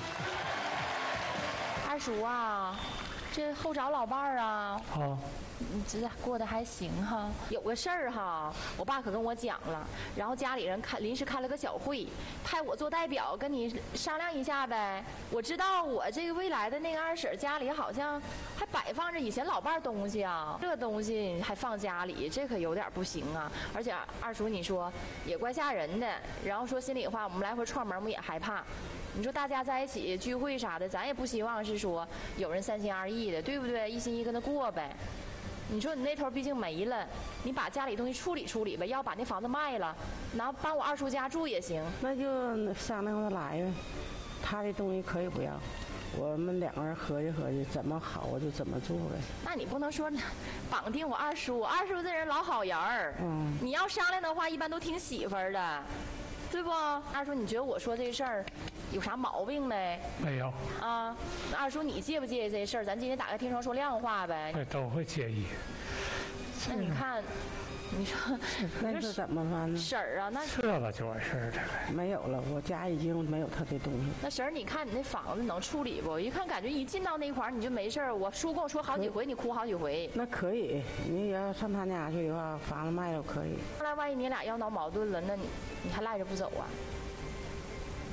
二叔啊，这后找老伴儿啊。你这过得还行哈，有个事儿哈，我爸可跟我讲了，然后家里人临时开了个小会，派我做代表跟你商量一下呗。我知道我这个未来的那个二婶家里好像还摆放着以前老伴儿东西啊，这东西还放家里，这可有点不行啊。而且二叔你说也怪吓人的，然后说心里话，我们来回串门我们也害怕。你说大家在一起聚会啥的，咱也不希望是说有人3心2意的，对不对？一心一意跟他过呗。你说你那头毕竟没了，你把家里东西处理处理呗，要把那房子卖了，然后搬我二叔家住也行。 那就商量着来呗，他的东西可以不要，我们2个人合计合计，怎么好我就怎么做呗。 那你不能说绑定我二叔，二叔这人老好人儿，你要商量的话，一般都听媳妇儿的，对不？二叔，你觉得我说这事儿有啥毛病没？ 没有。 啊，那二叔你介不介意这事儿？咱今天打开天窗说亮话呗。 都会介意。 那你看，你说那是怎么办呢？ 婶儿啊，那撤了就完事儿了。 没有了，我家已经没有他的东西。 那婶儿，你看你那房子能处理不？一看感觉一进到那块儿你就没事儿。我叔跟我说好几回，你哭好几回。 那可以，你要上他家去的话，房子卖了可以。 后来万一你俩要闹矛盾了，那你还赖着不走啊？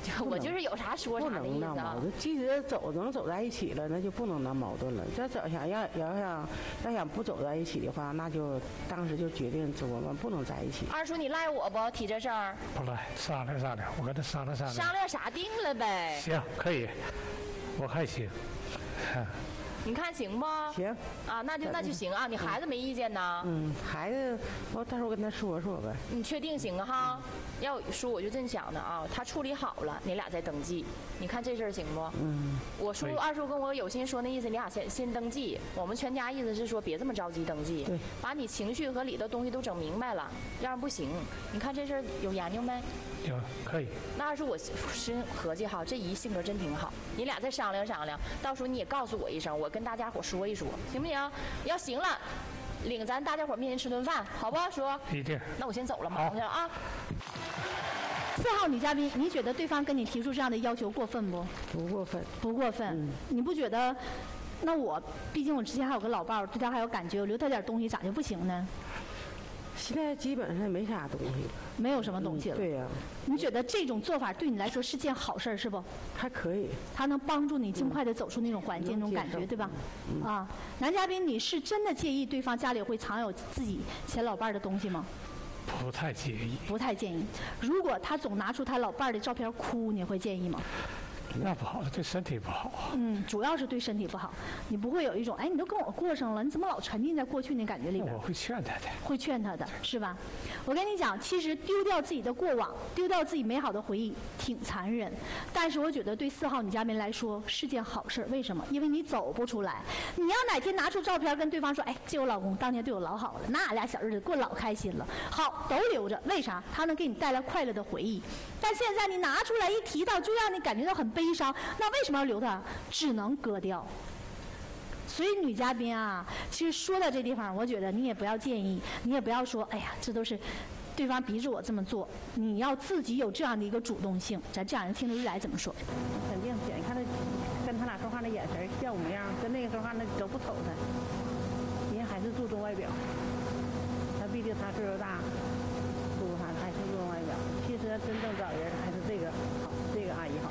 我就是有啥说啥的意思啊。 即使能走在一起了，那就不能闹矛盾了。要想不走在一起的话，那就当时就决定我们不能在一起。 二叔，你赖我不？提这事儿？ 不赖，商量商量，我跟他商量商量。 商量啥定了呗？ 行，可以，我看行。 你看行不？ 行啊，那就行啊。你孩子没意见呢？ 孩子，到时候跟他说说呗。 你确定行啊哈？要叔我就这么想的啊，他处理好了，你俩再登记。你看这事儿行不？我叔二叔跟我有心说那意思，你俩先登记。我们全家意思是说别这么着急登记， 对， 把你情绪和里头东西都整明白了，要不然不行。你看这事儿有研究没？ 有，可以。 那二叔我真合计哈，这姨性格真挺好，你俩再商量商量，到时候你也告诉我一声，我跟大家伙说一说，行不行？要行了，领咱大家伙面前吃顿饭，好不？叔。 一定。 那我先走了，忙去了啊。 4号女嘉宾，你觉得对方跟你提出这样的要求过分不？ 不过分。 不过分。你不觉得？那毕竟我之前还有个老伴儿，对他还有感觉，我留他点东西咋就不行呢？ 现在基本上没啥东西了， 没有什么东西了。 对呀。 你觉得这种做法对你来说是件好事是不？ 还可以。 它能帮助你尽快的走出那种环境、那种感觉，对吧？啊，男嘉宾，你是真的介意对方家里会藏有自己前老伴儿的东西吗？ 不太介意。 不太介意。如果他总拿出他老伴儿的照片哭，你会介意吗？ 那不好，对身体不好。 主要是对身体不好。你不会有一种你都跟我过上了，你怎么老沉浸在过去那感觉里边？ 我会劝他的。 会劝他的是吧？我跟你讲，其实丢掉自己的过往，丢掉自己美好的回忆，挺残忍。但是我觉得对4号女嘉宾来说是件好事。为什么？因为你走不出来。你要哪天拿出照片跟对方说，这我老公当年对我老好了，那俩小日子过老开心了。好，都留着，为啥？他能给你带来快乐的回忆。但现在你拿出来一提到，就让你感觉到很悲伤。那为什么要留它？只能割掉。所以女嘉宾啊，其实说到这地方，我觉得你也不要介意，你也不要说，这都是对方逼着我这么做。你要自己有这样的一个主动性。咱这样人听得出来怎么说？ 肯定是，你看他跟他俩说话那眼神像模样，跟那个说话那都不瞅他。人还是注重外表，他毕竟他岁数大，他还是注重外表。其实真正找人还是这个好，这个阿姨好。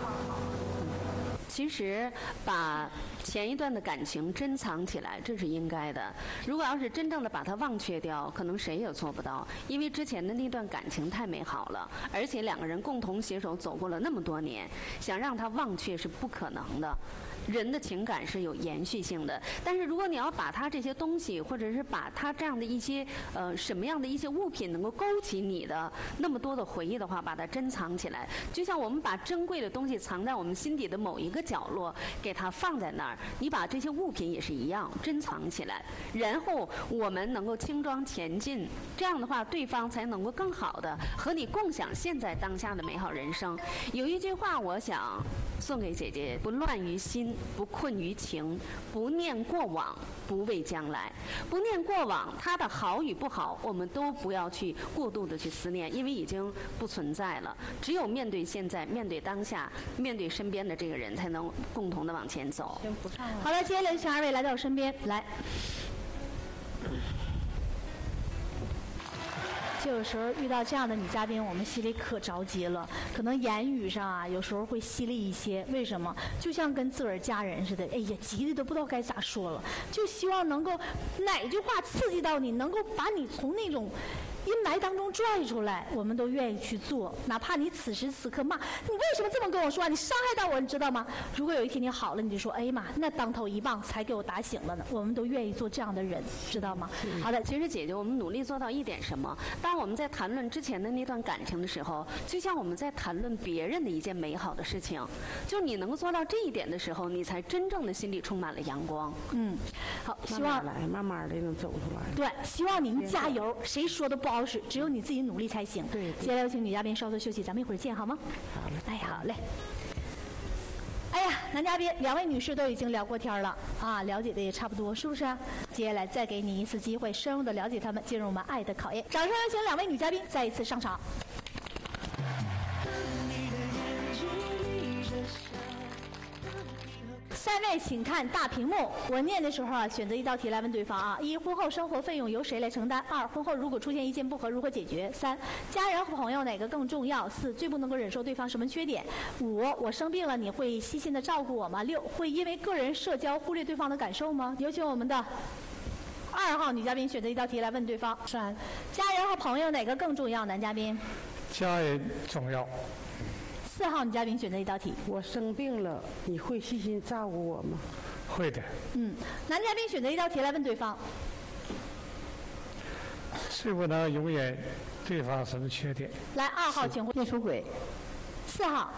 其实把前一段的感情珍藏起来，这是应该的。如果要是真正的把它忘却掉，可能谁也做不到，因为之前的那段感情太美好了，而且两个人共同携手走过了那么多年，想让它忘却是不可能的。人的情感是有延续性的，但是如果你要把它这些东西，或者是把它这样的一些什么样的一些物品能够勾起你的那么多的回忆的话，把它珍藏起来，就像我们把珍贵的东西藏在我们心底的某一个角落，给它放在那儿，你把这些物品也是一样珍藏起来，然后我们能够轻装前进，这样的话对方才能够更好的和你共享现在当下的美好人生。有一句话我想送给姐姐：不乱于心，不困于情，不念过往，不畏将来。不念过往，它的好与不好，我们都不要去过度的去思念，因为已经不存在了。只有面对现在，面对当下，面对身边的这个人，才能共同的往前走。 好了，接下来请2位来到我身边来。就有时候遇到这样的女嘉宾，我们心里可着急了，可能言语上啊，有时候会犀利一些。为什么？就像跟自个儿家人似的，急的都不知道该咋说了，就希望能够哪句话刺激到你，能够把你从那种阴霾当中拽出来，我们都愿意去做，哪怕你此时此刻骂你为什么这么跟我说啊？你伤害到我，你知道吗？如果有一天你好了，你就说哎呀妈，那当头一棒才给我打醒了呢。我们都愿意做这样的人，知道吗？ 好的，其实姐姐，我们努力做到一点什么？当我们在谈论之前的那段感情的时候，就像我们在谈论别人的一件美好的事情，就你能够做到这一点的时候，你才真正的心里充满了阳光。 好，希望慢慢的能走出来。 对，希望您加油，谁说的不好使，只有你自己努力才行。 对。 接下来有请女嘉宾稍作休息，咱们一会儿见，好吗？ 好嘞。 好嘞。男嘉宾，2位女士都已经聊过天了啊，了解的也差不多，是不是？接下来再给你一次机会，深入的了解他们，进入我们爱的考验。掌声有请2位女嘉宾再一次上场。3 3位请看大屏幕，我念的时候啊，选择一道题来问对方啊。1. 婚后生活费用由谁来承担？2. 婚后如果出现意见不合如何解决？3. 家人和朋友哪个更重要？4. 最不能够忍受对方什么缺点？5. 我生病了你会细心的照顾我吗？6. 会因为个人社交忽略对方的感受吗？有请我们的2号女嘉宾选择一道题来问对方。3. 家人和朋友哪个更重要？男嘉宾。 家人重要。 4号女嘉宾选择一道题。 我生病了，你会细心照顾我吗？ 会的。 男嘉宾选择一道题来问对方。 是不能容忍对方什么缺点？ 来，2号请会出轨。4号。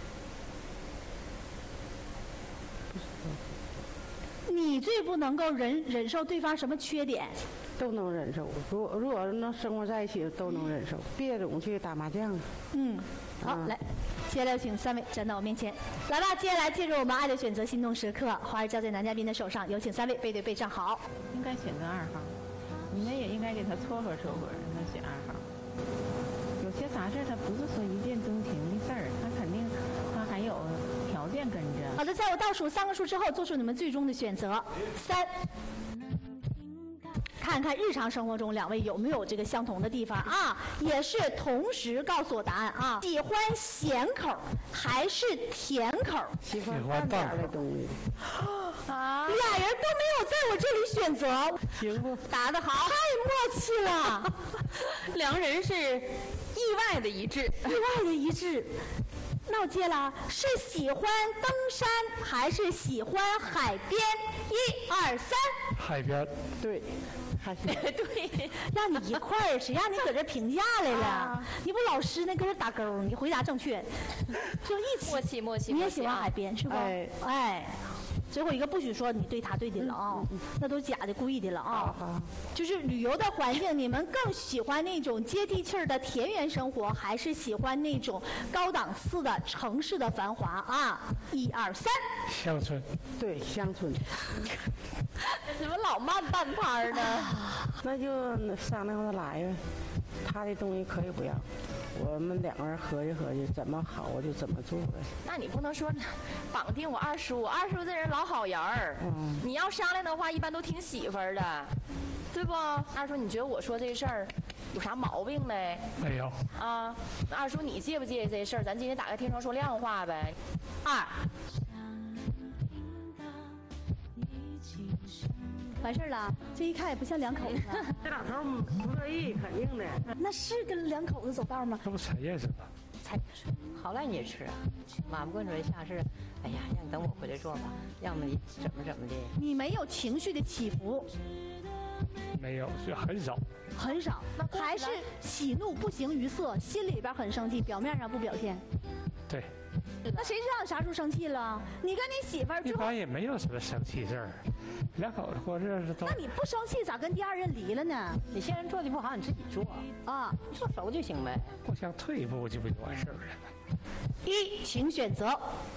你最不能够忍受对方什么缺点？ 都能忍受。如果能生活在一起，都能忍受。别总去打麻将。 好，来，接下来有请3位站到我面前，来吧。接下来进入我们爱的选择心动时刻，花儿交在男嘉宾的手上，有请3位背对背站好。 应该选择2号，你们也应该给他撮合撮合，让他选2号。有些啥事他不是说一见钟情的事儿，他肯定他还有条件跟着。 好的，在我倒数3个数之后，做出你们最终的选择。3。看看日常生活中2位有没有这个相同的地方啊？也是同时告诉我答案啊！喜欢咸口还是甜口？ 喜欢淡点的东西。 啊！俩人都没有在我这里选择。 行不？ 答得好，太默契了。 2人是意外的一致。 意外的一致。那我接了，是喜欢登山还是喜欢海边？1、2、3。 海边。 对。 对，让你一块儿，谁让你搁这评价来了？你不老师那搁这打勾，你回答正确，就一起默契。 你也喜欢海边是吧？哎。最后一个不许说你对他对的了啊，那都是假的，故意的了啊。就是旅游的环境，你们更喜欢那种接地气儿的田园生活，还是喜欢那种高档次的城市的繁华啊？1、2、3。 乡村。 对，乡村。 怎么老慢半拍呢？ 那就商量着来呗，他的东西可以不要。我们2个人合计合计，怎么好我就怎么做呗。 那你不能说绑定我二叔这人老好人儿。你要商量的话，一般都听媳妇儿的，对不？二叔，你觉得我说这事儿有啥毛病嘞？ 没有。 啊，那二叔你介不介意这事儿？咱今天打开天窗说亮话呗。2。 完事儿了，这一看也不像2口子。 这老头不乐意，肯定的。 那是跟2口子走道吗？ 这不才认识吗？ 才好赖你也吃啊，马不过准下事，哎呀，让你等我回来做吧，要么你怎么的。 你没有情绪的起伏？ 没有，就很少。 很少，还是喜怒不形于色，心里边很生气，表面上不表现。 对。 那谁知道你啥时候生气了？你跟你媳妇儿一般也没有什么生气事儿，2口子过日子都。 那你不生气咋跟第2任离了呢？ 你现在做的不好，你自己做啊， 做熟就行呗。 互相退一步就不就完事儿了。 1，请选择。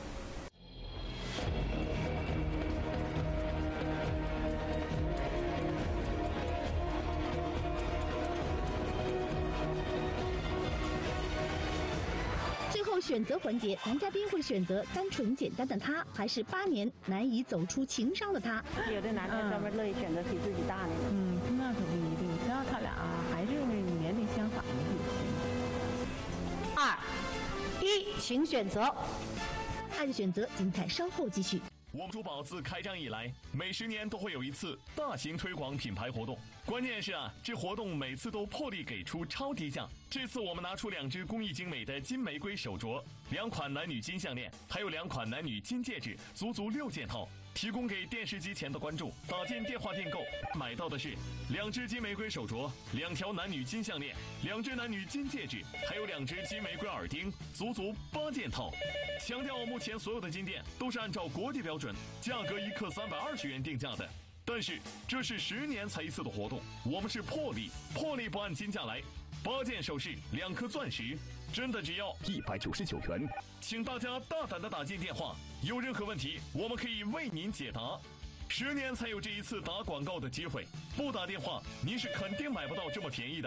选择环节，男嘉宾会选择单纯简单的他，还是8年难以走出情伤的他？ 有的男的专门乐意选择比自己大的。那可不一定，只要他俩还是年龄相仿的就行。 2、1，请选择。爱的选择，精彩稍后继续。 我们珠宝自开张以来，每10年都会有一次大型推广品牌活动。关键是这活动每次都破例给出超低价。这次我们拿出2只工艺精美的金玫瑰手镯，2款男女金项链，还有2款男女金戒指，足足6件套，提供给电视机前的观众。打进电话订购，买到的是2只金玫瑰手镯，2条男女金项链，2只男女金戒指，还有2只金玫瑰耳钉，足足8件套。强调目前所有的金店都是按照国际标准，价格1克320元定价的。但是这是10年才一次的活动，我们是破例不按金价来。8件首饰，2颗钻石，真的只要199元。请大家大胆的打进电话，有任何问题我们可以为您解答。10年才有这一次打广告的机会，不打电话您是肯定买不到这么便宜的。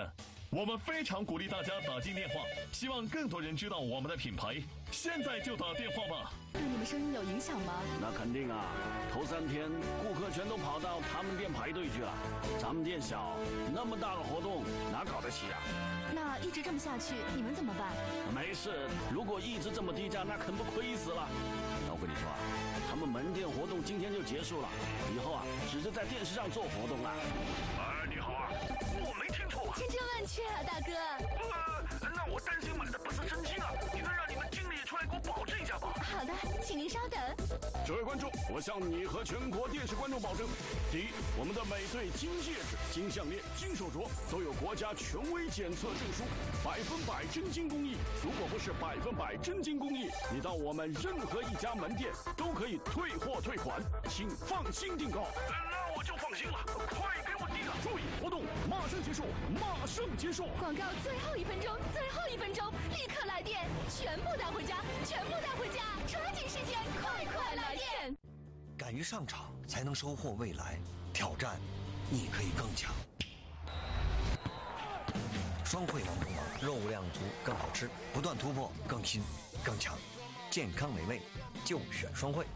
我们非常鼓励大家打进电话，希望更多人知道我们的品牌。现在就打电话吧。 对你们生意有影响吗？ 那肯定啊，头3天顾客全都跑到他们店排队去了。咱们店小，那么大的活动哪搞得起啊？ 那一直这么下去，你们怎么办？ 没事，如果一直这么低价，那可不亏死了。那我跟你说啊，他们门店活动今天就结束了，以后啊，只是在电视上做活动了。 你好啊，我没听错。 千真万确啊，大哥。 那我担心买的不是真心啊，你能让你们经理出来给我保证一下吧？ 好的，请您稍等。 这位观众，我向你和全国电视观众保证：第一，我们的每对金戒指、金项链、金手镯都有国家权威检测证书，100%真金工艺。如果不是100%真金工艺，你到我们任何一家门店都可以退货退款，请放心订购。 那我就放心了，快给我订啊！ 注意，活动马上结束，马上结束！ 广告最后1分钟，最后1分钟，立刻来电，全部带回家，全部带回家，抓紧时间，快快来电！ 敢于上场，才能收获未来。挑战，你可以更强。双汇王中王，肉量足，更好吃，不断突破，更新，更强，健康美味，就选双汇。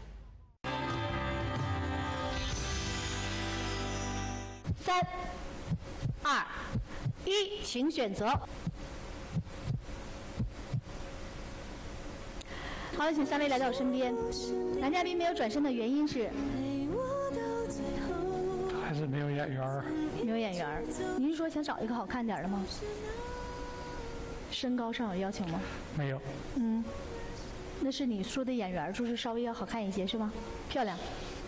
3、2、1，请选择。好的，请3位来到我身边。男嘉宾没有转身的原因是？ 还是没有眼缘儿。 没有眼缘儿。您是说想找一个好看点的吗？身高上有要求吗？ 没有。 那是你说的眼缘儿，就是稍微要好看一些是吗？漂亮。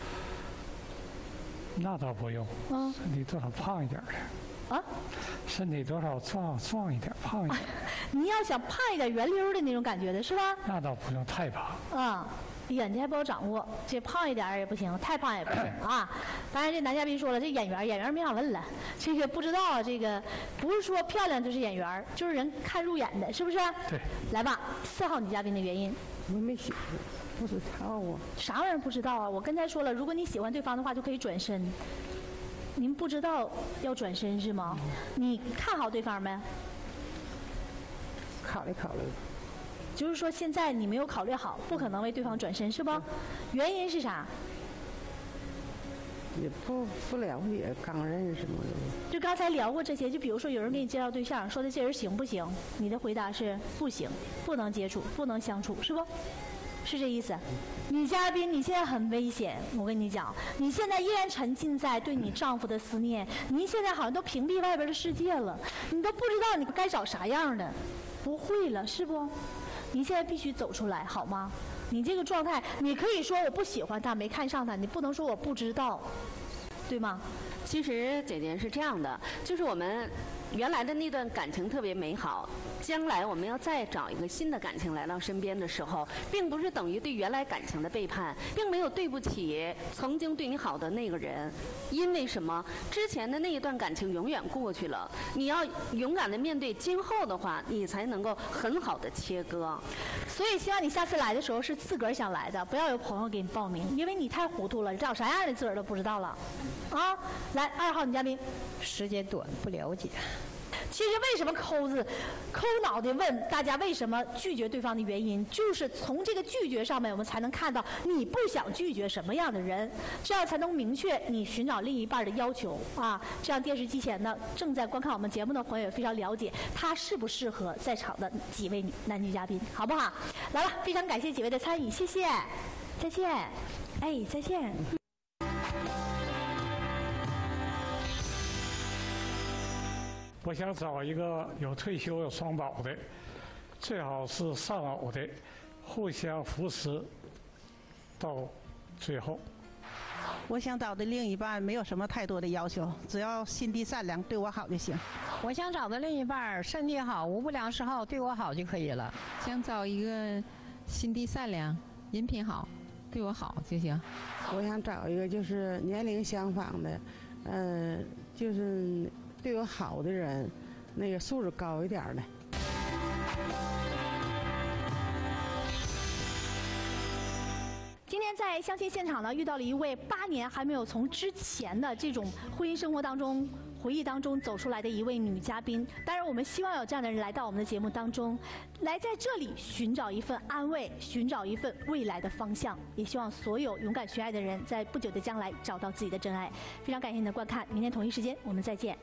那倒不用，身体多少胖一点的。 啊？ 身体多少壮一点，胖一点。 你要想胖一点、圆溜的那种感觉的是吧？ 那倒不用太胖。 哎呀，你还不好掌握，这胖一点也不行，太胖也不行啊。当然，这男嘉宾说了，这眼缘没法问了，这个不知道啊，这个不是说漂亮就是眼缘，就是人看入眼的，是不是？ 对。 来吧，4号女嘉宾的原因。 我没喜欢，不知道啊。 啥玩意儿不知道啊？我刚才说了，如果你喜欢对方的话，就可以转身。您不知道要转身是吗？你看好对方没？ 考虑考虑。 就是说现在你没有考虑好，不可能为对方转身是不？原因是啥？ 也不了解，刚认识嘛。 就刚才聊过这些，就比如说有人给你介绍对象，说的这人行不行？你的回答是不行，不能接触，不能相处，是不？是这意思。女嘉宾，你现在很危险，我跟你讲，你现在依然沉浸在对你丈夫的思念，您现在好像都屏蔽外边的世界了，你都不知道你该找啥样的，不会了，是不？你现在必须走出来，好吗？你这个状态，你可以说我不喜欢他，没看上他，你不能说我不知道，对吗？ 其实姐姐是这样的，就是我们原来的那段感情特别美好，将来我们要再找一个新的感情来到身边的时候，并不是等于对原来感情的背叛，并没有对不起曾经对你好的那个人。因为什么？之前的那一段感情永远过去了，你要勇敢的面对今后的话，你才能够很好的切割。 所以希望你下次来的时候是自个儿想来的，不要有朋友给你报名，因为你太糊涂了，你找啥样的自个儿都不知道了。啊，来2号女嘉宾， 时间短不了解。 其实为什么抠脑袋问大家为什么拒绝对方的原因，就是从这个拒绝上面，我们才能看到你不想拒绝什么样的人，这样才能明确你寻找另一半的要求啊。这样电视机前呢正在观看我们节目的朋友也非常了解他适不适合在场的几位男女嘉宾，好不好？来了，非常感谢几位的参与，谢谢，再见，哎，再见。 我想找一个有退休有双保的，最好是丧偶的，互相扶持到最后。 我想找的另一半没有什么太多的要求，只要心地善良，对我好就行。 我想找的另一半身体好，无不良嗜好，对我好就可以了。 想找一个心地善良、人品好，对我好就行。 我想找一个就是年龄相仿的，就是对我好的人，那个素质高一点的。 今天在相亲现场呢，遇到了一位8年还没有从之前的这种婚姻生活当中回忆当中走出来的一位女嘉宾。当然，我们希望有这样的人来到我们的节目当中，来在这里寻找一份安慰，寻找一份未来的方向。也希望所有勇敢寻爱的人在不久的将来找到自己的真爱。非常感谢您的观看，明天同一时间我们再见。